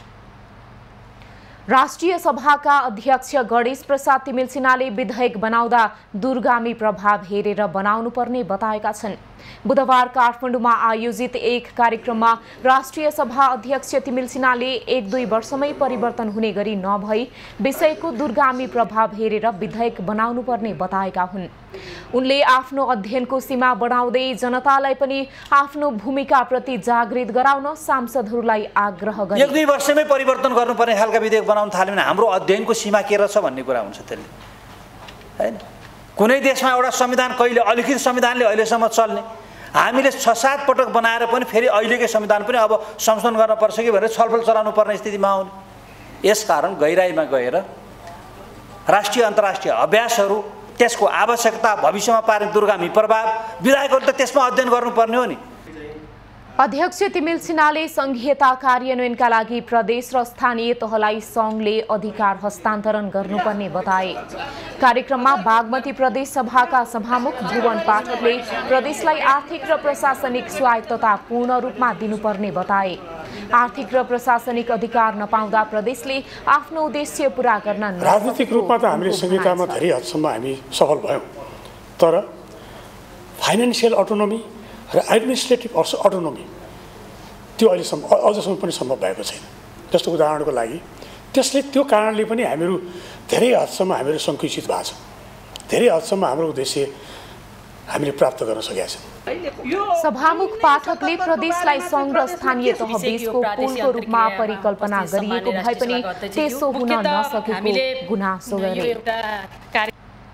राष्ट्रिय सभाका अध्यक्ष गणेश प्रसाद तिमिल सिन्हाले विधेयक बनाउँदा दूरगामी प्रभाव हेरेर बनाउनु पर्ने बताएका छन्। बुधबार काठमाडौँमा आयोजित एक कार्यक्रममा राष्ट्रिय सभा अध्यक्ष तिमिल सिन्हाले 1-2 वर्षमै परिवर्तन हुने गरी नभई विषयको दूरगामी प्रभाव हेरेर विधेयक बनाउनु पर्ने बताएका हुन्। उनले आफ्नो अध्ययनको सीमा बढाउँदै जनतालाई पनि आफ्नो भूमिकाप्रति जागृत गराउन सांसदहरूलाई आग्रह गरे। 1-2 वर्षमै परिवर्तन गर्नुपर्ने खालका विधेयक बनाउन थाल्यो भने हाम्रो अध्ययनको सीमा के रहेछ भन्ने कुरा हुन्छ त्यसले, हैन? कुनै देशमा एउटा संविधान कहिले अलिखित संविधानले अहिलेसम्म चल्ने, हामीले 6-7 पटक बनाएर पनि फेरि अहिलेकै संविधान पनि अब संशोधन गर्न पर्छ कि भनेर छलफल चलाउनु पर्ने स्थितिमा आउने। यसकारण गहिराइमा गएर राष्ट्रिय अन्तर्राष्ट्रिय अभ्यासहरू, त्यसको आवश्यकता, भविष्यमा पार्ने दूरगामी प्रभाव विधायकहरूले त त्यसमा अध्ययन गर्नुपर्ने हो नि। अध्यक्ष तिमिल सिन्हाले संघीयता कार्यान्वयनका लागि प्रदेश र स्थानीय तहलाई सङ्घले अधिकार हस्तान्तरण गर्नुपर्ने बताए। कार्यक्रममा बागमती प्रदेश सभाका सभामुख भुवन पाठकले प्रदेशलाई आर्थिक र प्रशासनिक स्वायत्तता पूर्ण रूपमा दिनुपर्ने बताए। आर्थिक र प्रशासनिक अधिकार नपाउँदा प्रदेशले आफ्नो उद्देश्य पूरा गर्न राजनीतिक रूपमा त हामीले संहितामा धेरै हदसम्म हामी सफल भयौँ, तर फाइनेन्सियल अटोनोमी र एडमिनिस्ट्रेटिभ अटोनोमी त्यो अझसम्म पनि सम्भव भएको छैन। जस्तो उदाहरणको लागि त्यो कारणले पनि हामीहरू धेरै हदसम्म हामीहरू सङ्कुचित भएको छ। धेरै हदसम्म हाम्रो उद्देश्य हामीले प्राप्त गर्न सकेका छौँ। सभामुख पाठकले प्रदेशलाई सङ्घ र स्थानीय तह बीचको पुलको रूपमा परिकल्पना गरिएको भए पनि त्यसो हुन नसकेको गुनासो गरे।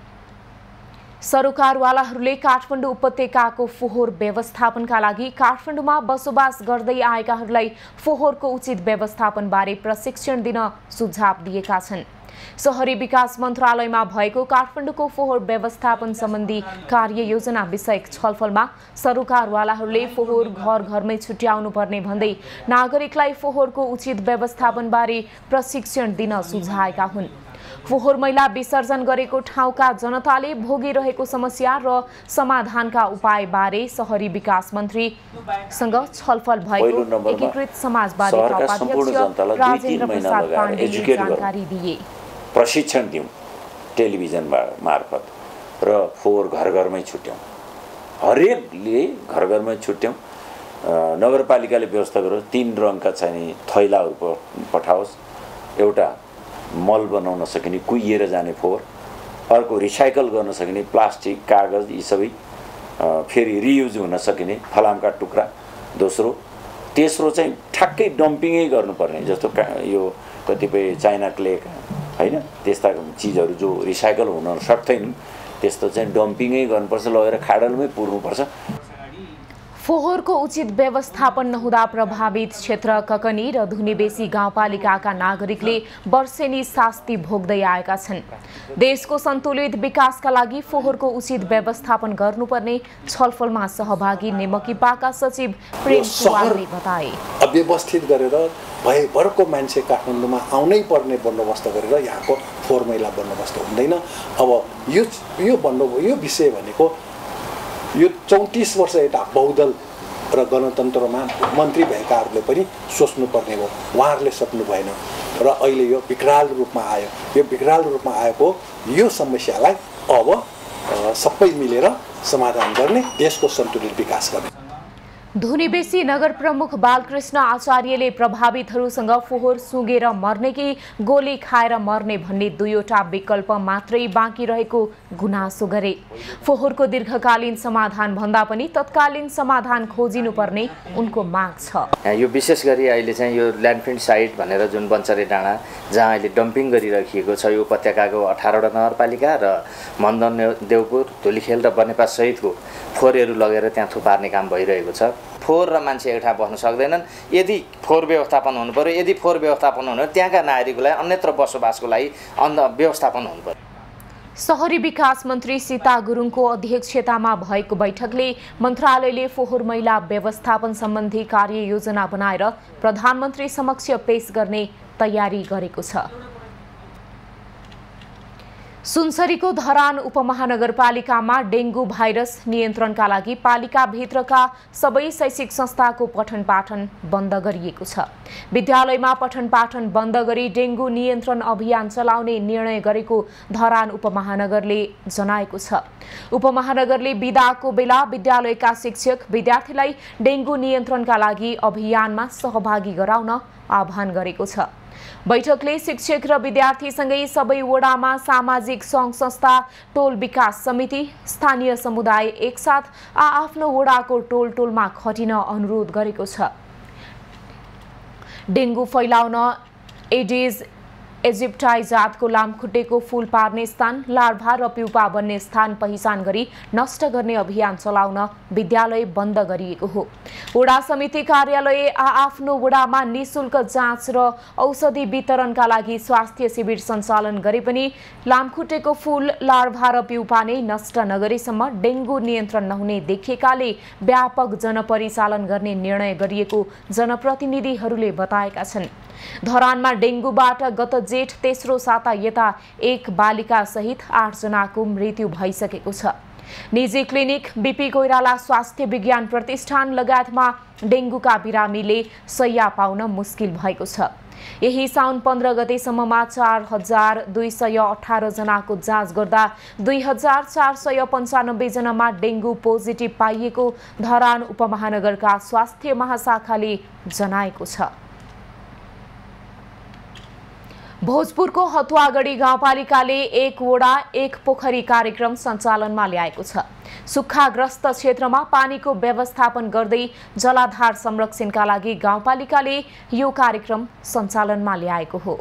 सरोकारवालाहरूले काठमाडौँ उपत्यकाको फोहोर व्यवस्थापनका लागि काठमाडौँमा बसोबास गर्दै आएकाहरूलाई फोहोरको उचित व्यवस्थापनबारे प्रशिक्षण दिन सुझाव दिएका छन्। शहरी विकास मन्त्रालयमा भएको काठमाडौँको फोहोर व्यवस्थापन सम्बन्धी कार्ययोजना विषयक छलफलमा सरोकारवालाहरूले फोहोर घर घरमै छुट्याउनु पर्ने भन्दै नागरिकलाई फोहोरको उचित व्यवस्थापनबारे प्रशिक्षण दिन सुझाएका हुन्। फोहोर मैला विसर्जन गरेको ठाउँका जनताले भोगिरहेको समस्या र समाधानका उपायबारे शहरी विकास मन्त्रीसँग छलफल भएको एकीकृत समाजवादीका उपाध्यक्ष राजेन्द्र प्रसाद पाण्डेले जानकारी दिए। प्रशिक्षण दिउँ टेलिभिजन मार्फत र फोहोर घर घरमै छुट्याउँ, हरेकले घर घरमै छुट्याउँ। नगरपालिकाले व्यवस्था गरोस् 3 रङका चाहिँ थैलाहरू पठाओस्, एउटा मल बनाउन सकिने कुहिएर जाने फोहोर, अर्को रिसाइकल गर्न सकिने प्लास्टिक कागज यी सबै फेरि रियुज हुन सकिने फलामका टुक्रा, तेस्रो चाहिँ ठ्याक्कै डम्पिङै गर्नुपर्ने जस्तो यो कतिपय चाइना क्ले हैन त्यस्ता चिजहरू जो रिसाइकल हुन सक्दैनन् त्यस्तो चाहिँ डम्पिङै गर्नुपर्छ, लगेर खाडलमै पुर्नुपर्छ। फोहोरको उचित व्यवस्थापन नहुँदा प्रभावित क्षेत्र ककनी र धुनीबेसी गाउँपालिकाका नागरिकले वर्षेनी शास्ति भोग्दै आएका छन्। देशको सन्तुलित विकासका लागि फोहोरको उचित व्यवस्थापन गर्नुपर्ने छलफलमा सहभागी नेमकिपाका सचिव प्रेम सुवालले बताए। अव्यवस्थित गरेर भयभरको मान्छे काठमाडौँमा आउनै पर्ने बन्दोबस्त गरेर यहाँको फोहोर मैला बन्दोबस्त हुँदैन। अब यो विषय भनेको यो 34 वर्ष यता बहुदल र गणतन्त्रमा मन्त्री भएकाहरूले पनि सोच्नुपर्ने हो, उहाँहरूले सक्नु भएन र अहिले यो विकराल रूपमा आयो। यो विकराल रूपमा आएको यो समस्यालाई अब सबै मिलेर समाधान गर्ने, देशको सन्तुलित विकास गर्ने। धुनीबेसी नगर प्रमुख बालकृष्ण आचार्यले प्रभावितहरूसँग फोहोर सुँगेर मर्ने कि गोली खाएर मर्ने भन्ने दुईवटा विकल्प मात्रै बाँकी रहेको गुनासो गरे। फोहोरको दीर्घकालीन समाधान भन्दा पनि तत्कालीन समाधान खोजिनुपर्ने उनको माग छ। यो विशेष गरी अहिले चाहिँ यो ल्यान्डफिल साइट भनेर जुन बन्चरे डाँडा जहाँ अहिले डम्पिङ गरिराखिएको छ, यो उपत्यकाको 18वटा नगरपालिका र मन्दन देवपुर, धुलीखेल र बनेपा सहितको फोहोरहरू लगेर त्यहाँ थुपार्ने काम भइरहेको छ। फोहोर र मान्छे एक ठाउँ बस्न सक्दैनन्। यदि फोहोर व्यवस्थापन हुनु पर्यो, यदि फोहोर व्यवस्थापन हुनु त्यहाँका नागरिकलाई अन्यत्र बसोबासको लागि व्यवस्थापन हुनु पर्यो। शहरी विकास मन्त्री सीता गुरुङको अध्यक्षतामा भएको बैठकले मन्त्रालयले फोहोर मैला व्यवस्थापन सम्बन्धी कार्ययोजना बनाएर प्रधानमन्त्री समक्ष पेश गर्ने तयारी गरेको छ। सुनसरीको धरान उपमहानगरपालिकामा डेङ्गु भाइरस नियन्त्रणका लागि पालिकाभित्रका सबै शैक्षिक संस्थाको पठन पाठन बन्द गरिएको छ। विद्यालयमा पठन पाठन बन्द गरी डेङ्गु नियन्त्रण अभियान चलाउने निर्णय गरेको धरान उपमहानगरले जनाएको छ। उपमहानगरले बिदाको बेला विद्यालयका शिक्षक विद्यार्थीलाई डेङ्गु नियन्त्रणका लागि अभियानमा सहभागी गराउन आह्वान गरेको छ। बैठकले शिक्षक र विद्यार्थीसँगै सबै वडामा सामाजिक सङ्घ संस्था, टोल विकास समिति, स्थानीय समुदाय एकसाथ आफ्नो वडाको टोलमा खटिन अनुरोध गरेको छ। डेङ्गु फैलाउन एडिज इजिप्टाई जातको लामखुट्टेको फूल पार्ने स्थान, लार्भा र प्युपा बन्ने स्थान पहिचान गरी नष्ट गर्ने अभियान चलाउन विद्यालय बन्द गरिएको हो। वडा समिति कार्यालय आफ्नो वडामा निशुल्क जाँच र औषधि वितरणका लागि स्वास्थ्य शिविर सञ्चालन गरे पनि लामखुट्टेको फूल, लार्भा र प्युपा नै नष्ट नगरेसम्म डेङ्गु नियन्त्रण नहुने देखिएकाले व्यापक जनपरिचालन गर्ने निर्णय गरिएको जनप्रतिनिधिहरूले बताएका छन्। धरानमा डेङ्गुबाट गत जेठ तेस्रो साता यता एक बालिका सहित 8 जनाको मृत्यु भइसकेको छ। निजी क्लिनिक, बीपी कोइराला स्वास्थ्य विज्ञान प्रतिष्ठान लगायतमा डेङ्गुका बिरामीले शय्या पाउन मुस्किल भएको छ। यही साउन 15 गतेसम्ममा 4218 जनाको जाँच गर्दा 2495 जनामा डेङ्गु पोजिटिभ पाइएको धरान उपमहानगरका स्वास्थ्य महाशाखाले जनाएको छ। भोजपुरको हतुवागढी गाउँपालिकाले एक वडा एक पोखरी कार्यक्रम सञ्चालनमा ल्याएको छ। सुक्खाग्रस्त क्षेत्रमा पानीको व्यवस्थापन गर्दै जलाधार संरक्षणका लागि गाउँपालिकाले यो कार्यक्रम सञ्चालनमा ल्याएको हो।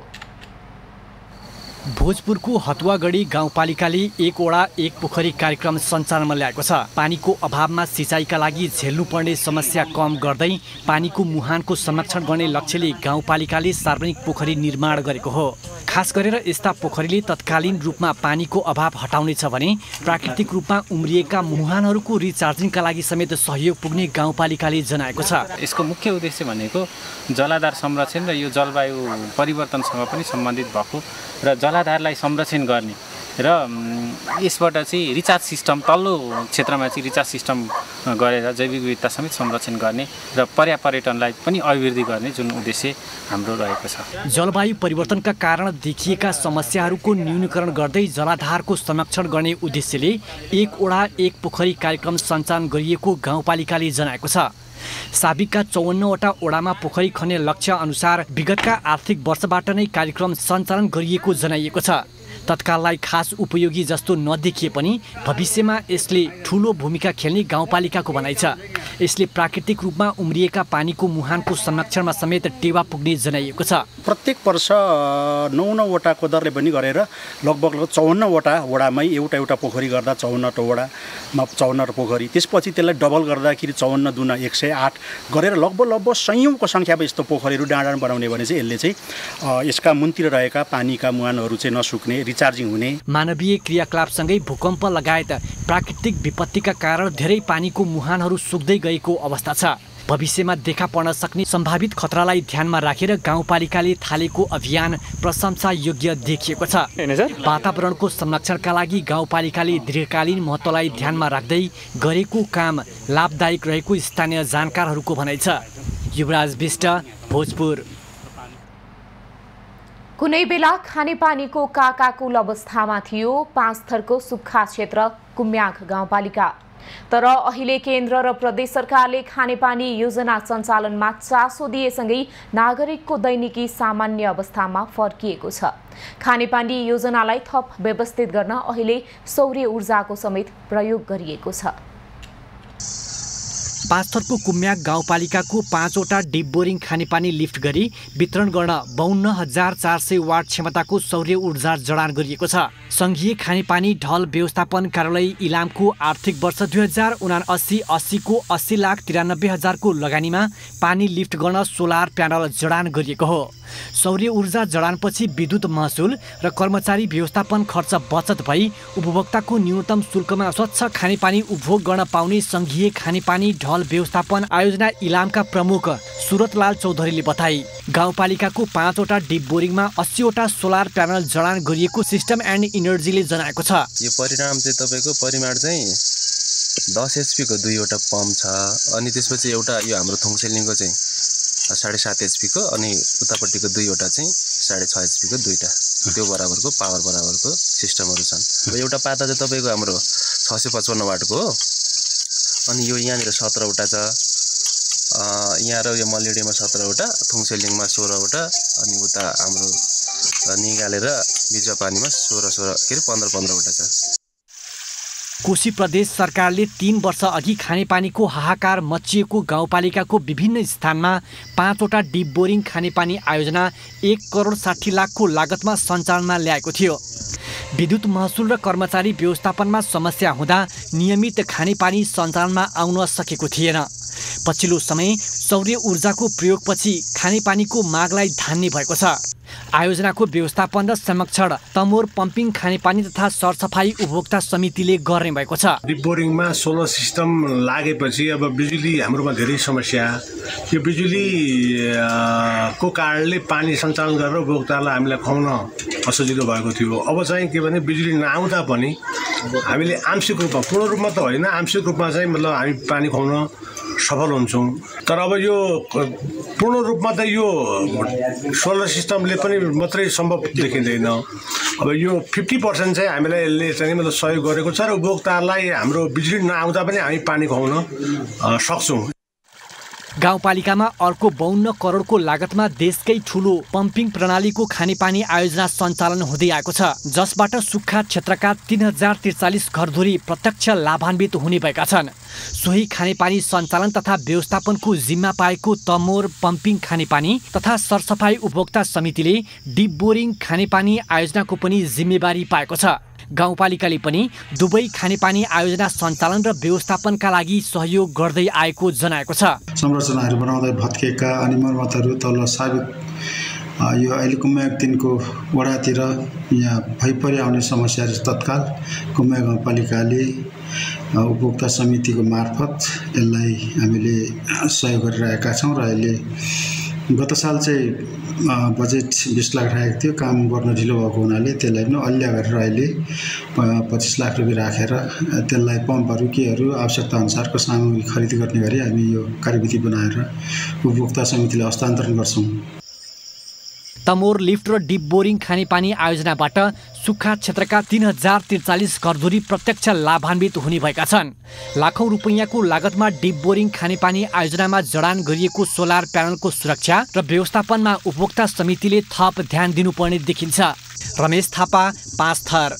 भोजपुरको हतुवागढी गाउँपालिकाले एक वडा एक पोखरी कार्यक्रम सञ्चालनमा ल्याएको छ। पानीको अभावमा सिँचाइका लागि झेल्नुपर्ने समस्या कम गर्दै पानीको मुहानको संरक्षण गर्ने लक्ष्यले गाउँपालिकाले सार्वजनिक पोखरी निर्माण गरेको हो। खास गरेर यस्ता पोखरीले तत्कालीन रूपमा पानीको अभाव हटाउनेछ भने प्राकृतिक रूपमा उम्रिएका मुहानहरूको रिचार्जिङका लागि समेत सहयोग पुग्ने गाउँपालिकाले जनाएको छ। यसको मुख्य उद्देश्य भनेको जलाधार संरक्षण र यो जलवायु परिवर्तनसँग पनि सम्बन्धित भएको र जलाधारलाई संरक्षण गर्ने र यसबाट चाहिँ रिचार्ज सिस्टम तल्लो क्षेत्रमा चाहिँ रिचार्ज सिस्टम गरेर जैविक विविधता समेत संरक्षण गर्ने र पर्यटनलाई पनि अभिवृद्धि गर्ने जुन उद्देश्य हाम्रो रहेको छ। जलवायु परिवर्तनका कारण देखिएका समस्याहरूको न्यूनीकरण गर्दै जलाधारको संरक्षण गर्ने उद्देश्यले एक वडा एक पोखरी कार्यक्रम सञ्चालन गरिएको गाउँपालिकाले जनाएको छ। साबिकका 54वटा वडामा पोखरी खन्ने लक्ष्य अनुसार विगतका आर्थिक वर्षबाट नै कार्यक्रम सञ्चालन गरिएको जनाइएको छ। तत्काललाई खास उपयोगी जस्तो नदेखिए पनि भविष्यमा यसले ठूलो भूमिका खेल्ने गाउँपालिकाको भनाइ छ। यसले प्राकृतिक रूपमा उम्रिएका पानीको मुहानको संरक्षणमा समेत टेवा पुग्ने जनाइएको छ। प्रत्येक वर्ष 9-9वटाको दरले पनि गरेर लगभग 54वटा वडामै एउटा पोखरी गर्दा 54 वडामा 54 पोखरी, त्यसपछि त्यसलाई डबल गर्दाखेरि 54 दुना 108 गरेर लगभग सयौंको संख्यामा यस्तो पोखरीहरू डाँडा बनाउने भने चाहिँ यसले चाहिँ यसका मुनतिर रहेका पानीका मुहानहरू चाहिँ नसुक्ने, रिचार्जिङ हुने। मानवीय क्रियाकलापसँगै भूकम्प लगायत प्राकृतिक विपत्तिका कारण धेरै पानीको मुहानहरू सुक्दै गएको अवस्था छ। भविष्यमा देखा पर्न सक्ने सम्भावित खतरालाई ध्यानमा राखेर गाउँपालिकाले थालेको अभियान प्रशंसा योग्य देखिएको छ। वातावरणको संरक्षणका लागि गाउँपालिकाले दीर्घकालीन महत्त्वलाई ध्यानमा राख्दै गरेको काम लाभदायक रहेको स्थानीय जानकारहरूको भनाइ छ। युवराज बिष्ट, भोजपुर। कुनै बेला खानेपानीको काकाकुल अवस्थामा थियो 5 थरको सुक्खा क्षेत्र कुम्याग गाउँपालिका। तर अहिले केन्द्र र प्रदेश सरकारले खानेपानी योजना सञ्चालनमा चासो दिएसँगै नागरिकको दैनिकी सामान्य अवस्थामा फर्किएको छ। खानेपानी योजनालाई थप व्यवस्थित गर्न अहिले सौर्य ऊर्जाको समेत प्रयोग गरिएको छ। पाँचथरको कुम्याग गाउँपालिकाको 5वटा डिप बोरिङ खानेपानी लिफ्ट गरी वितरण गर्न 52,400 वाट क्षमताको सौर्य ऊर्जा जडान गरिएको छ। संघीय खानेपानी ढल व्यवस्थापन कार्यालय इलामको आर्थिक वर्ष 2079-80 को 80,93,000 को लगानीमा पानी लिफ्ट गर्न सोलर प्यानल जडान गरिएको हो। सौर्य ऊर्जा जडानपछि विद्युत महसुल र कर्मचारी व्यवस्थापन खर्च बचत भई उपभोक्ताको न्यूनतम शुल्कमा स्वच्छ खानेपानी उपभोग गर्न पाउने संघीय खानेपानी ढल व्यवस्थापन आयोजना इलामका प्रमुख सुरतलाल चौधरीले बताए। गाउँपालिकाको 5वटा डिप बोरिङमा 80वटा सोलर प्यानल जडान गरिएको सिस्टम एन्ड इनर्जीले जनाएको छ। यो परिणाम चाहिँ तपाईको परिमाण चाहिँ 10 HP को 2वटा पम्प छ, अनि त्यसपछि एउटा यो हाम्रो थोङसेलिङको चाहिँ 7.5 HP को, अनि उतापट्टिको 2वटा चाहिँ 6.5 HP को 2टा, त्यो बराबरको पावर बराबरको सिस्टमहरू छन्। अब एउटा पाता चाहिँ तपाईको हाम्रो 655 वाटको हो, अनि यो यहाँनिर 17वटा छ, यहाँ र यो मल्लिडीमा 17वटा, थोङसेलिङमा 16वटा, अनि उता हाम्रो निगालेर बिजुपानीमा 15-15वटा छ। कोशी प्रदेश सरकारले 3 वर्ष अघि खानेपानीको हाहाकार मचिएको गाउँपालिकाको विभिन्न स्थानमा 5वटा डिप बोरिङ खानेपानी आयोजना 1 करोड 60 लाखको लागतमा सञ्चालनमा ल्याएको थियो। विद्युत महसुल र कर्मचारी व्यवस्थापनमा समस्या हुँदा नियमित खानेपानी सञ्चालनमा आउन सकेको थिएन। पछिल्लो समय सौर्य ऊर्जाको प्रयोगपछि खानेपानीको मागलाई धान्ने भएको छ। आयोजनाको व्यवस्थापन र संरक्षण तमोर पम्पिङ खानेपानी तथा सरसफाई उपभोक्ता समितिले गर्ने भएको छ। डिप बोरिङमा सोलर सिस्टम लागेपछि अब बिजुली हाम्रोमा धेरै समस्या, यो बिजुली को कारणले पानी सञ्चालन गरेर उपभोक्तालाई हामीलाई खुवाउन असजिलो भएको थियो। अब चाहिँ के भने बिजुली नआउँदा पनि हामीले आंशिक रूपमा, पूर्ण रूपमा त होइन, आंशिक रूपमा चाहिँ मतलब हामी पानी खुवाउन सफल हुन्छौँ। तर अब यो पूर्ण रूपमा त यो सोलर सिस्टमले पनि मात्रै सम्भव देखिँदैन। अब यो 50% चाहिँ हामीलाई यसले चाहिँ मतलब सहयोग गरेको छ र उपभोक्तालाई हाम्रो बिजुली नआउँदा पनि हामी पानी खुवाउन सक्छौँ। गाउँपालिकामा अर्को 52 करोडको लागतमा देशकै ठूलो पम्पिङ प्रणालीको खानेपानी आयोजना सञ्चालन हुँदै आएको छ, जसबाट सुक्खा क्षेत्रका 3043 घरधुरी प्रत्यक्ष लाभान्वित हुने भएका छन्। सोही खानेपानी सञ्चालन तथा व्यवस्थापनको जिम्मा पाएको तमोर पम्पिङ खानेपानी तथा सरसफाई उपभोक्ता समितिले डिप बोरिङ खानेपानी आयोजनाको पनि जिम्मेवारी पाएको छ। गाउँपालिकाले पनि दुवै खानेपानी आयोजना सञ्चालन र व्यवस्थापनका लागि सहयोग गर्दै आएको जनाएको छ। संरचनाहरू बनाउँदै भत्केका अनि मर्मतहरू तल साबित यो अहिले कुम्या 3 को वडातिर यहाँ भइपरि आउने समस्याहरू तत्काल कुम्या गाउँपालिकाले उपभोक्ता समितिको मार्फत यसलाई हामीले सहयोग गरिरहेका छौँ र अहिले गत साल चाहिँ बजेट 20 लाख राखेको थियो, काम गर्न ढिलो भएको हुनाले त्यसलाई पनि अल्ल्या गरेर अहिले 25 लाख रुपियाँ राखेर त्यसलाई पम्पहरू केहरू आवश्यकता अनुसारको सामग्री खरिद गर्ने गरी हामी यो कार्यविधि बनाएर उपभोक्ता समितिले हस्तान्तरण गर्छौँ। तमोर लिफ्ट र डिप बोरिङ खानेपानी आयोजनाबाट सुक्खा क्षेत्रका 3043 घरधुरी प्रत्यक्ष लाभान्वित हुने भएका छन्। लाखौं रुपैयाँको लागतमा डिप बोरिङ खानेपानी आयोजनामा जडान गरिएको सोलर प्यानलको सुरक्षा र व्यवस्थापनमा उपभोक्ता समितिले थप ध्यान दिनुपर्ने देखिन्छ। रमेश थापा, 5 थर।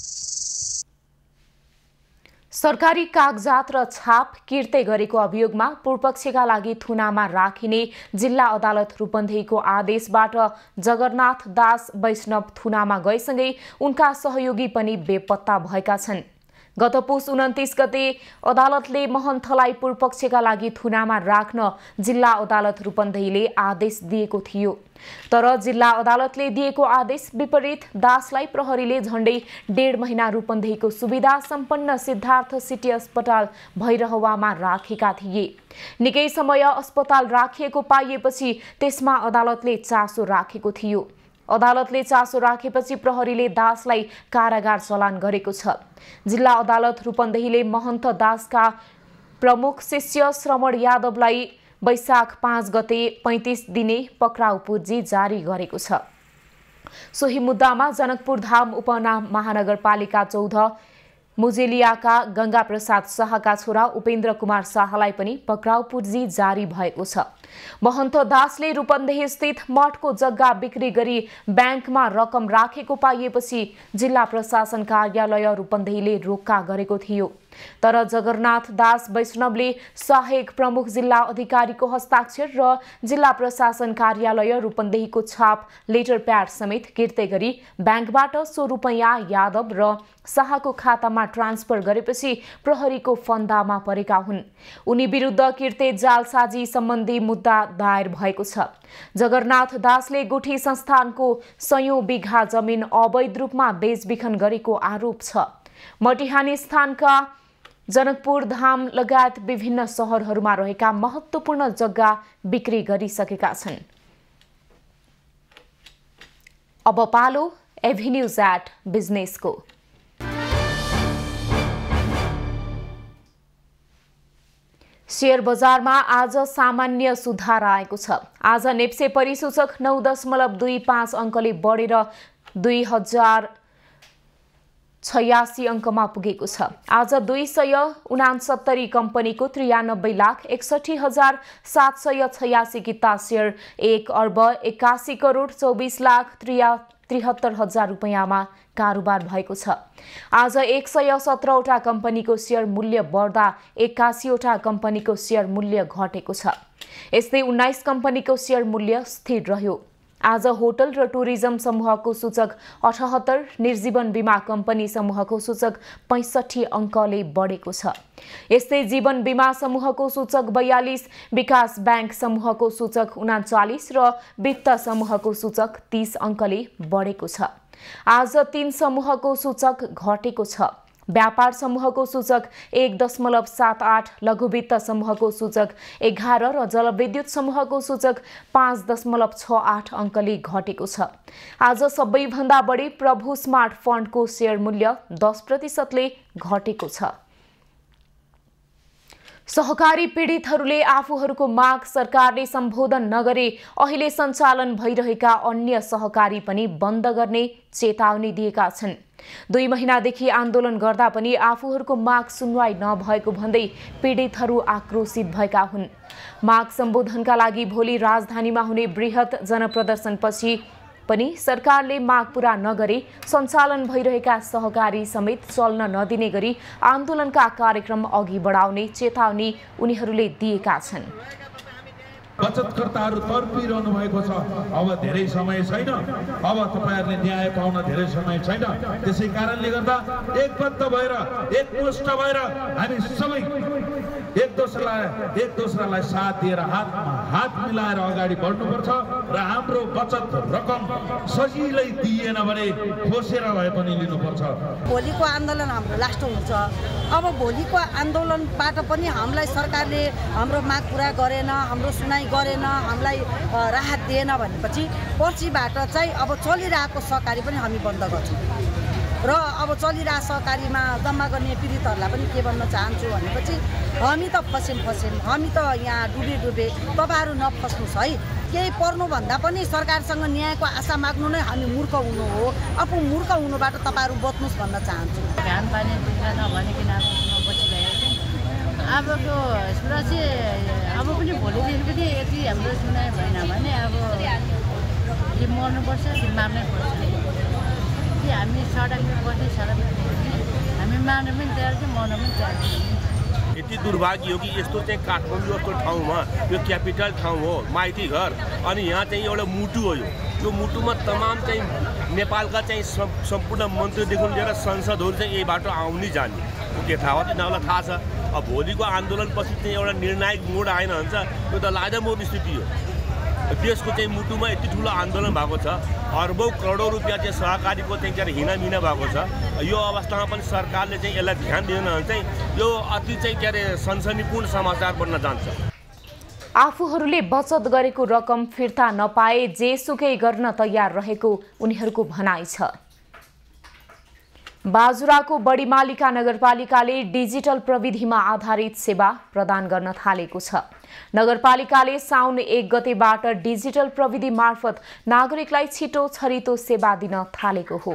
सरकारी कागजात र छाप किर्ते गरेको अभियोगमा पूर्वपक्षका लागि थुनामा राखिने जिल्ला अदालत रूपन्देहीको आदेशबाट जगन्नाथ दास वैष्णव थुनामा गएसँगै उनका सहयोगी पनि बेपत्ता भएका छन्। गत पुस 29 गते अदालतले महन्तलाई पूर्वपक्षका लागि थुनामा राख्न जिल्ला अदालत रूपन्देहीले आदेश दिएको थियो। तर जिल्ला अदालतले दिएको आदेश विपरीत दासलाई प्रहरीले झण्डै 1.5 महिना रूपन्देहीको सुविधा सम्पन्न सिद्धार्थ सिटी अस्पताल भैरहवामा राखेका थिए। निकै समय अस्पताल राखिएको पाइएपछि त्यसमा अदालतले चासो राखेको थियो। अदालतले चासो राखेपछि प्रहरीले दासलाई कारागार चलान गरेको छ। जिल्ला अदालत रूपन्देहीले महन्त दासका प्रमुख शिष्य श्रवण यादवलाई वैशाख 5 गते 35 दिने पक्राउ पुर्जी जारी गरेको छ। सोही मुद्दामा जनकपुर धाम उपमहानगरपालिका 14 मुजेलियाका गंगा प्रसाद शाहका छोरा उपेन्द्र कुमार शाहलाई पनि पक्राउ पुर्जी जारी भएको छ। महन्त दासले रूपन्देही स्थित मठको जग्गा बिक्री गरी ब्याङ्कमा रकम राखेको पाइएपछि जिल्ला प्रशासन कार्यालय रूपन्देहीले रोक्का गरेको थियो। तर जगन्नाथ दास वैष्णवले सहायक प्रमुख जिल्ला अधिकारीको हस्ताक्षर र जिल्ला प्रशासन कार्यालय रूपन्देहीको छाप लेटर प्याड समेत किर्ते गरी ब्याङ्कबाट 100 रुपैयाँ यादव र शाहको खातामा ट्रान्सफर गरेपछि प्रहरीको फन्दामा परेका हुन्। उनी विरुद्ध किर्ते जालसाजी सम्बन्धी मुद्दा दायर भएको छ। जगन्नाथ दासले गुठी संस्थानको 100 बिघा जमिन अवैध रूपमा बेचबिखन गरेको आरोप छ। मटिहानी स्थानका जनकपुर धाम लगायत विभिन्न शहरहरूमा रहेका महत्त्वपूर्ण जग्गा बिक्री गरिसकेका छन्। अब पालो एभिन्यूज एट बिजनेसको। शेयर बजारमा आज सामान्य सुधार आएको छ। आज नेप्से परिसूचक 9.25 अङ्कले बढेर 2086 अङ्कमा पुगेको छ। आज 269 कम्पनीको 93,61,786 किता शेयर 1,81,24,24,73,000 रुपैयाँमा कारोबार भएको छ। आज 117वटा कम्पनीको शेयर मूल्य बढ्दा 81वटा कम्पनीको शेयर मूल्य घटेको छ। यस्तै 19 कम्पनीको शेयर मूल्य स्थिर रह्यो। आज होटल र टुरिज्म समूहको सूचक 78, निर्जीवन बीमा कम्पनी समूहको सूचक 65 अङ्कले बढेको छ। यस्तै जीवन बीमा समूहको सूचक 42, विकास बैंक समूहको सूचक 39 र वित्त समूहको सूचक 30 अङ्कले बढेको छ। आज 3 समूहको सूचक घटेको छ। व्यापार समूहको सूचक 1.78, लघु वित्त समूहको सूचक 11 र जलविद्युत समूहको सूचक 5.68 अङ्कले घटेको छ। आज सबैभन्दा बढी प्रभु स्मार्ट फन्डको शेयर मूल्य 10% ले घटेको छ। सहकारी पीडितहरूले आफूहरूको माग सरकारले सम्बोधन नगरे अहिले सञ्चालन भइरहेका अन्य सहकारी पनि बन्द गर्ने चेतावनी दिएका छन्। 2 महिनादेखि आन्दोलन गर्दा पनि आफूहरूको माग सुनवाई नभएको भन्दै पीडितहरू आक्रोशित भएका हुन्। माग सम्बोधनका लागि भोलि राजधानीमा हुने बृहत जनप्रदर्शनपछि पनि सरकारले माग पूरा नगरे सञ्चालन भइरहेका सहकारी समेत चल्न नदिने गरी आन्दोलनका कार्यक्रम अघि बढाउने चेतावनी उनीहरूले दिएका छन्। बचतकर्ताहरू तर्पिरहनु भएको छ। अब धेरै समय छैन, अब तपाईहरुले न्याय पाउन धेरै समय छैन। त्यसै कारणले गर्दा एकबद्ध भएर एकमुष्ट भएर हामी सबै एक दोस्रालाई साथ दिएर हात मिलाएर अगाडि बढ्नुपर्छ र हाम्रो बचत रकम सजिलै दिएन भने खोसेर भए पनि लिनुपर्छ। भोलिको आन्दोलन हाम्रो लास्ट हुन्छ। अब भोलिको आन्दोलनबाट पनि हामीलाई सरकारले हाम्रो माग पूरा गरेन, हाम्रो सुनाइ गरेन, हामीलाई राहत दिएन भनेपछि पर्सिबाट चाहिँ अब चलिरहेको सहकारी पनि हामी बन्द गर्छौँ र अब चलिरहेको सहकारीमा जम्मा गर्ने पीडितहरूलाई पनि के भन्न चाहन्छु भनेपछि हामी त फस्यौँ, हामी त यहाँ डुबे तपाईँहरू नफस्नुहोस् है। केही पर्नुभन्दा पनि सरकारसँग न्यायको आशा माग्नु नै हामी मूर्ख हुनु हो। अब मूर्ख हुनुबाट तपाईँहरू बच्नुहोस् भन्न चाहन्छु। घाम पानी नभनिकन अबको कुरा चाहिँ अब पनि भोलिदेखि पनि यति हाम्रो सुनाइ भएन भने अब कि मर्नुपर्छ कि मार्नै पर्छ कि हामी सडकमा बस्ने हामी मार्नु पनि तयार कि मर्नु पनि तयार। यति दुर्भाग्य हो कि यस्तो चाहिँ काठमाडौँ जस्तो ठाउँमा यो क्यापिटल ठाउँ हो, माइती घर, अनि यहाँ चाहिँ एउटा मुटु हो। यो मुटुमा तमाम चाहिँ नेपालका चाहिँ सम्पूर्ण मन्त्रीदेखि लिएर संसदहरू चाहिँ यही बाटो आउने जाने के थाहा हो तिनीहरूलाई थाहा छ। अब भोलिको आन्दोलनपछि चाहिँ एउटा निर्णायक मोड आएन भन्छ यो त लाजा मोड स्थिति हो। देशको चाहिँ मुटुमा यति ठुलो आन्दोलन भएको छ, अर्बौं करोडौँ रुपियाँ चाहिँ सहकारीको चाहिँ के अरे हिनामिना भएको छ। यो अवस्थामा पनि सरकारले चाहिँ यसलाई ध्यान दिएन भने चाहिँ यो अति चाहिँ के अरे सनसनीपूर्ण समाचार बन्न जान्छ। आफूहरूले बचत गरेको रकम फिर्ता नपाए जेसुकै गर्न तयार रहेको उनीहरूको भनाइ छ। बाजुराको बडीमालिका नगरपालिकाले डिजिटल प्रविधिमा आधारित सेवा प्रदान गर्न थालेको छ। नगरपालिकाले साउन 1 गतेबाट डिजिटल प्रविधि मार्फत नागरिकलाई छिटो छरितो सेवा दिन थालेको हो।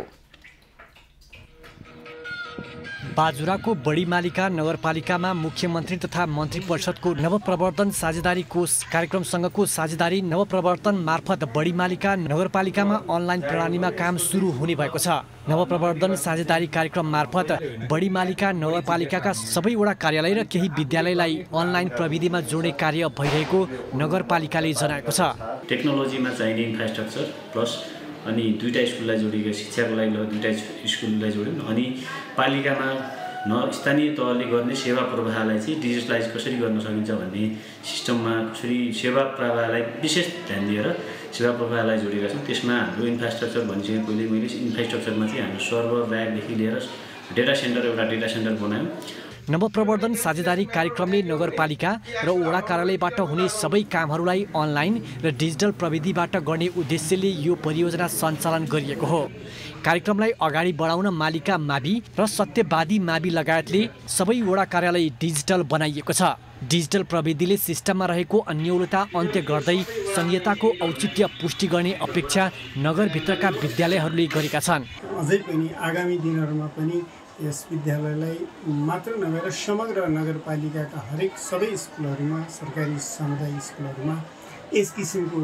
बाजुराको बडीमालिका नगरपालिकामा मुख्यमन्त्री तथा मन्त्री परिषदको नवप्रवर्तन साझेदारी कोष कार्यक्रमसँगको साझेदारी नवप्रवर्तन मार्फत बडीमालिका नगरपालिकामा अनलाइन प्रणालीमा काम सुरु हुने भएको छ। नवप्रवर्तन साझेदारी कार्यक्रम मार्फत बडीमालिका नगरपालिकाका सबैवटा कार्यालय र केही विद्यालयलाई अनलाइन प्रविधिमा जोड्ने कार्य भइरहेको नगरपालिकाले जनाएको छ। टेक्नोलोजीमा चाहिने इन्फ्रास्ट्रक्चर प्लस अनि 2टा स्कुललाई जोडिएको शिक्षाको लागि 2टा स्कुललाई जोड्यौँ। अनि पालिकामा स्थानीय तहले गर्ने सेवा प्रवाहलाई चाहिँ डिजिटलाइज कसरी गर्न सकिन्छ भन्ने सिस्टममा कसरी सेवा प्रवाहलाई विशेष ध्यान दिएर सेवा प्रवाहलाई जोडेका छौँ। त्यसमा हाम्रो इन्फ्रास्ट्रक्चर भनिसकेँ पहिले मैले इन्फ्रास्ट्रक्चरमा चाहिँ हाम्रो सर्भर ऱ्याकदेखि लिएर एउटा डेटा सेन्टर बनायौँ। नवप्रवर्तन साझेदारी कार्यक्रमले नगरपालिका र वडा कार्यालयबाट हुने सबै कामहरूलाई अनलाइन र डिजिटल प्रविधिबाट गर्ने उद्देश्यले यो परियोजना सञ्चालन गरिएको हो। कार्यक्रमलाई अगाडि बढाउन मालिका मावि र सत्यवादी मावि लगायतले सबै वडा कार्यालय डिजिटल बनाइएको छ। डिजिटल प्रविधिले सिस्टममा रहेको अन्योलता अन्त्य गर्दै संहिताको औचित्य पुष्टि गर्ने अपेक्षा नगरभित्रका विद्यालयहरूले गरेका छन्। अझै पनि आगामी दिनहरूमा पनि यस विद्यालयलाई मात्र नभएर समग्र नगरपालिकाका हरेक सबै स्कुलहरूमा सरकारी सामुदायिक स्कुलहरूमा यस किसिमको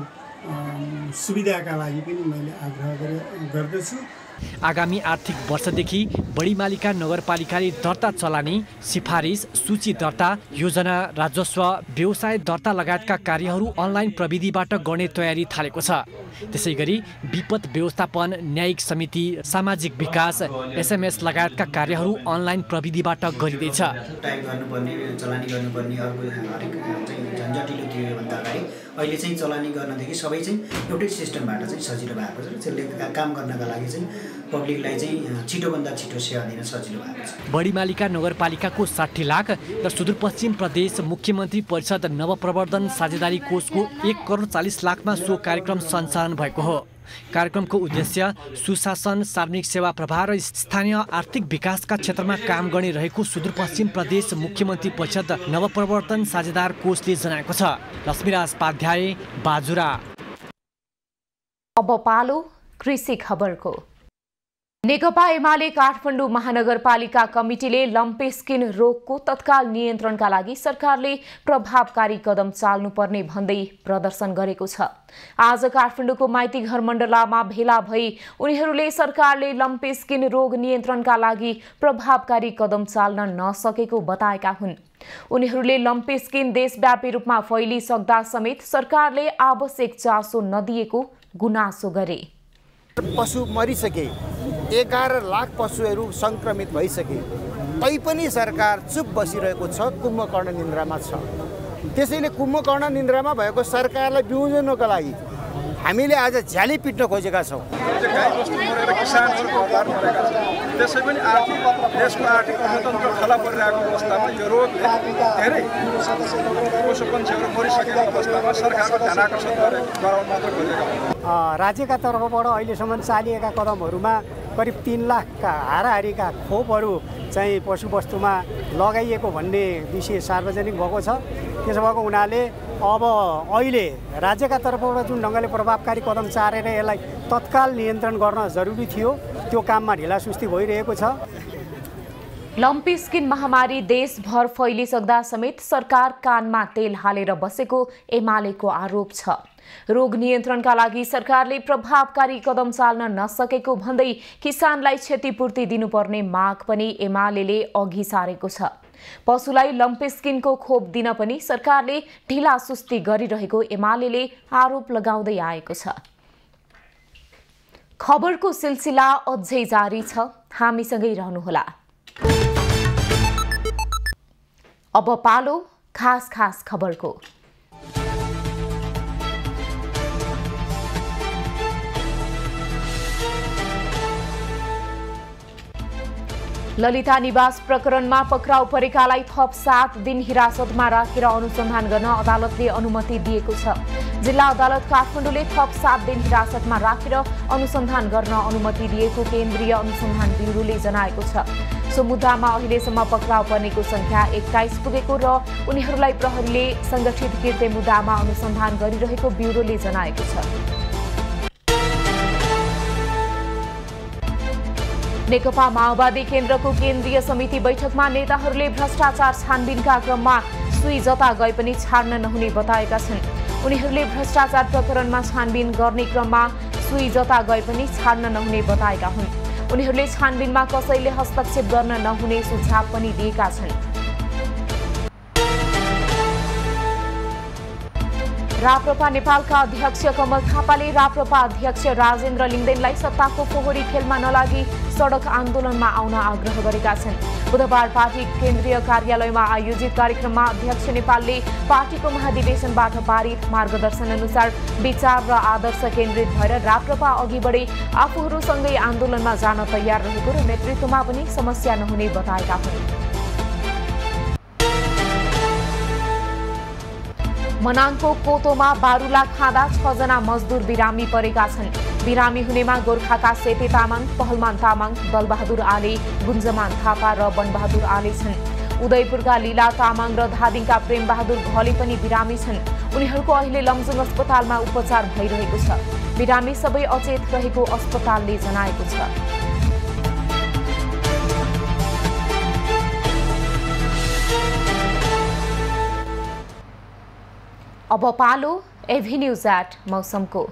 सुविधाका लागि पनि मैले आग्रह गर्दछु। आगामी आर्थिक वर्षदेखि बडीमालिका नगरपालिकाले दर्ता चलानी, सिफारिस, सूची दर्ता, योजना, राजस्व, व्यवसाय दर्ता लगायतका कार्यहरू अनलाइन प्रविधिबाट गर्ने तयारी थालेको छ। त्यसैगरी विपद व्यवस्थापन, न्यायिक समिति, सामाजिक विकास, SMS लगायतका कार्यहरू अनलाइन प्रविधिबाट गरिँदैछ। टाइप गर्नुपर्ने, चलानी गर्नुपर्ने अर्को हरेक चाहिँ झन्झटिलो थियो योभन्दा अगाडि अहिले चाहिँ चलानी गर्नदेखि सबै चाहिँ एउटै सिस्टमबाट चाहिँ सजिलो भएको छ। त्यसले काम गर्नका लागि चाहिँ पब्लिकलाई चाहिँ छिटोभन्दा छिटो सेवा दिन सजिलो भएको छ। बडीमालिका नगरपालिकाको 60 लाख र सुदूरपश्चिम प्रदेश मुख्यमन्त्री परिषद नवप्रवर्तन साझेदारी कोषको 1 करोड 40 लाखमा सो कार्यक्रम सञ्चालन भएको हो। कार्यक्रमको उद्देश्य सुशासन, सार्वजनिक सेवा प्रवाह र स्थानीय आर्थिक विकासका क्षेत्रमा काम गर्ने रहेको सुदूरपश्चिम प्रदेश मुख्यमन्त्री परिषद नवप्रवर्तन साझेदार कोषले जनाएको छ। लक्ष्मीराज पाध्याय, बाजुरा। अब पालो कृषि खबरको। नेकपा एमाले काठमाडौँ महानगरपालिका कमिटीले लम्पी स्किन रोगको तत्काल नियन्त्रणका लागि सरकारले प्रभावकारी कदम चाल्नुपर्ने भन्दै प्रदर्शन गरेको छ। आज काठमाडौँको माइतीघर मण्डलामा भेला भई उनीहरूले सरकारले लम्पी स्किन रोग नियन्त्रणका लागि प्रभावकारी कदम चाल्न नसकेको बताएका हुन्। उनीहरूले लम्पी स्किन देशव्यापी रूपमा फैलिसक्दा समेत सरकारले आवश्यक चासो नदिएको गुनासो गरे। पशु मरिसके, 11 लाख पशुहरू संक्रमित भइसके तैपनि सरकार चुप बसिरहेको छ, कुम्भकर्ण निन्द्रामा छ। त्यसैले कुम्भकर्ण निन्द्रामा भएको सरकारलाई बिउजनको लागि हामीले आज झ्याली पिट्न खोजेका छौँ। गाईबस्तु मरेर किसानहरूको घर मरेका छन्, त्यसै पनि देशको आर्थिक अर्थतन्त्र खला परिरहेको अवस्थामा यो रोगले धेरै पशुपन्छीहरू मरिसकेको अवस्थामा सरकारको ध्यान आकर्षण गराउन मात्र खोजेका हुन्। राज्यका तर्फबाट अहिलेसम्म चालिएका कदमहरूमा करिब 3 लाखका हाराहारीका खोपहरू चाहिँ पशुवस्तुमा लगाइएको भन्ने विषय सार्वजनिक भएको छ। त्यसो भएको हुनाले अब अहिले राज्यका तर्फबाट जुन ढङ्गले प्रभावकारी कदम चालेर यसलाई तत्काल नियन्त्रण गर्न जरुरी थियो, त्यो काममा ढिलासुस्ती भइरहेको छ। लम्पी स्किन महामारी देशभर फैलिसक्दा समेत सरकार कानमा तेल हालेर बसेको एमालेको आरोप छ। रोग नियन्त्रणका लागि सरकारले प्रभावकारी कदम चाल्न नसकेको भन्दै किसानलाई क्षतिपूर्ति दिनुपर्ने माग पनि एमालेले अघि सारेको छ। पशुलाई लम्पी स्किनको खोप दिन पनि सरकारले ढिलासुस्ती गरिरहेको एमालेले आरोप लगाउँदै आएको छ। खबरको सिलसिला अझै जारी छ, हामीसँगै रहनुहोला। अब पालो खास खबरको। ललिता निवास प्रकरणमा पक्राउ परेकालाई थप 7 दिन हिरासतमा राखेर अनुसन्धान गर्न अदालतले अनुमति दिएको छ। जिल्ला अदालत काठमाडौँले थप 7 दिन हिरासतमा राखेर अनुसन्धान गर्न अनुमति दिएको केन्द्रीय अनुसन्धान ब्युरोले जनाएको छ। सो मुद्दामा अहिलेसम्म पक्राउ पर्नेको संख्या 21 पुगेको र उनीहरूलाई प्रहरीले संगठित कृत्य मुद्दामा अनुसन्धान गरिरहेको ब्युरोले जनाएको छ। नेकपा माओवादी केन्द्रको केन्द्रीय समिति बैठकमा नेताहरूले भ्रष्टाचार छानबिनका क्रममा सुई जता गए पनि छाड्न नहुने बताएका छन्। उनीहरूले भ्रष्टाचार प्रकरणमा छानबिन गर्ने क्रममा सुई जता गए पनि छाड्न नहुने बताएका हुन्। उनीहरूले छानबिनमा कसैले हस्तक्षेप गर्न नहुने सुझाव पनि दिएका छन्। राप्रपा नेपालका अध्यक्ष कमल थापाले राप्रपा अध्यक्ष राजेन्द्र लिङ्गदेनलाई सत्ताको फोहोरी खेलमा नलागी सडक आन्दोलनमा आउन आग्रह गरेका छन्। बुधबार पार्टी केन्द्रीय कार्यालयमा आयोजित कार्यक्रममा अध्यक्ष नेपालले पार्टीको महाधिवेशनबाट पारित मार्गदर्शन अनुसार विचार र आदर्श केन्द्रित भएर राप्रपा अघि बढे आफूहरूसँगै आन्दोलनमा जान तयार रहेको र नेतृत्वमा पनि समस्या नहुने बताएका हुन्। मनाङको कोतोमा बारुला खाँदा 6 जना मजदुर बिरामी परेका छन्। बिरामी हुनेमा गोर्खाका सेते तामाङ, पहलमान तामाङ, दलबहादुर आले, गुन्जमान थापा र बनबहादुर आले छन्। उदयपुरका लीला तामाङ र धादिङका प्रेमबहादुर घले पनि बिरामी छन्। उनीहरूको अहिले लमजुङ अस्पतालमा उपचार भइरहेको छ। बिरामी सबै अचेत रहेको अस्पतालले जनाएको छ। अब पालो एभिन्यूज एट मौसमको।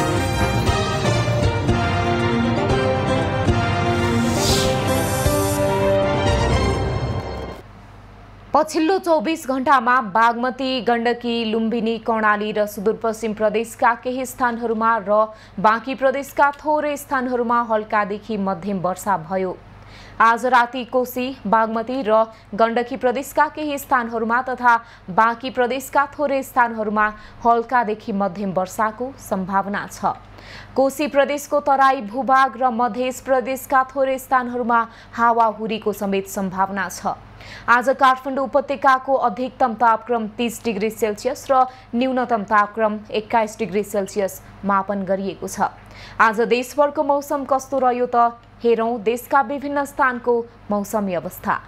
पछिल्लो 24 घण्टामा बागमती, गण्डकी, लुम्बिनी, कर्णाली र सुदूरपश्चिम प्रदेशका केही स्थानहरूमा र बाँकी प्रदेशका थोरै स्थानहरूमा हल्कादेखि मध्यम वर्षा भयो। आज राति कोशी, बागमती र गण्डकी प्रदेशका केही स्थानहरूमा तथा बाँकी प्रदेशका थोरै स्थानहरूमा हल्कादेखि मध्यम वर्षाको सम्भावना छ। कोशी प्रदेशको तराई भूभाग र मध्य प्रदेशका थोरै स्थानहरूमा हावाहुरीको समेत सम्भावना छ। आज काठमाडौँ उपत्यकाको अधिकतम तापक्रम 30 डिग्री सेल्सियस र न्यूनतम तापक्रम 21 डिग्री सेल्सियस मापन गरिएको छ। आज देशभरको मौसम कस्तो रह्यो त हेरौं देशका विभिन्न स्थानको मौसमी अवस्था।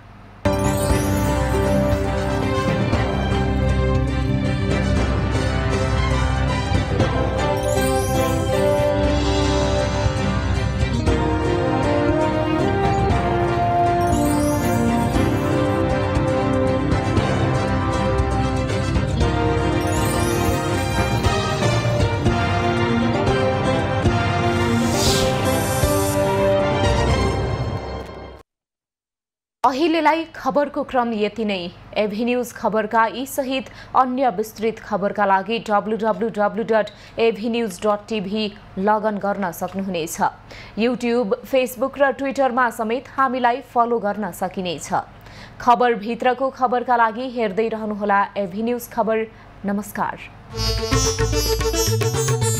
अहिलेलाई खबरको क्रम यति नै। एभी न्यूज खबरका यी सहित अन्य विस्तृत खबरका लागि www.avnews.tv लगइन गर्न सक्नुहुनेछ। युट्युब, फेसबुक र ट्विटरमा समेत हामीलाई फलो गर्न सकिनेछ। खबर भित्रको खबरका लागि हेर्दै रहनुहोला एभी न्यूज खबर। नमस्कार।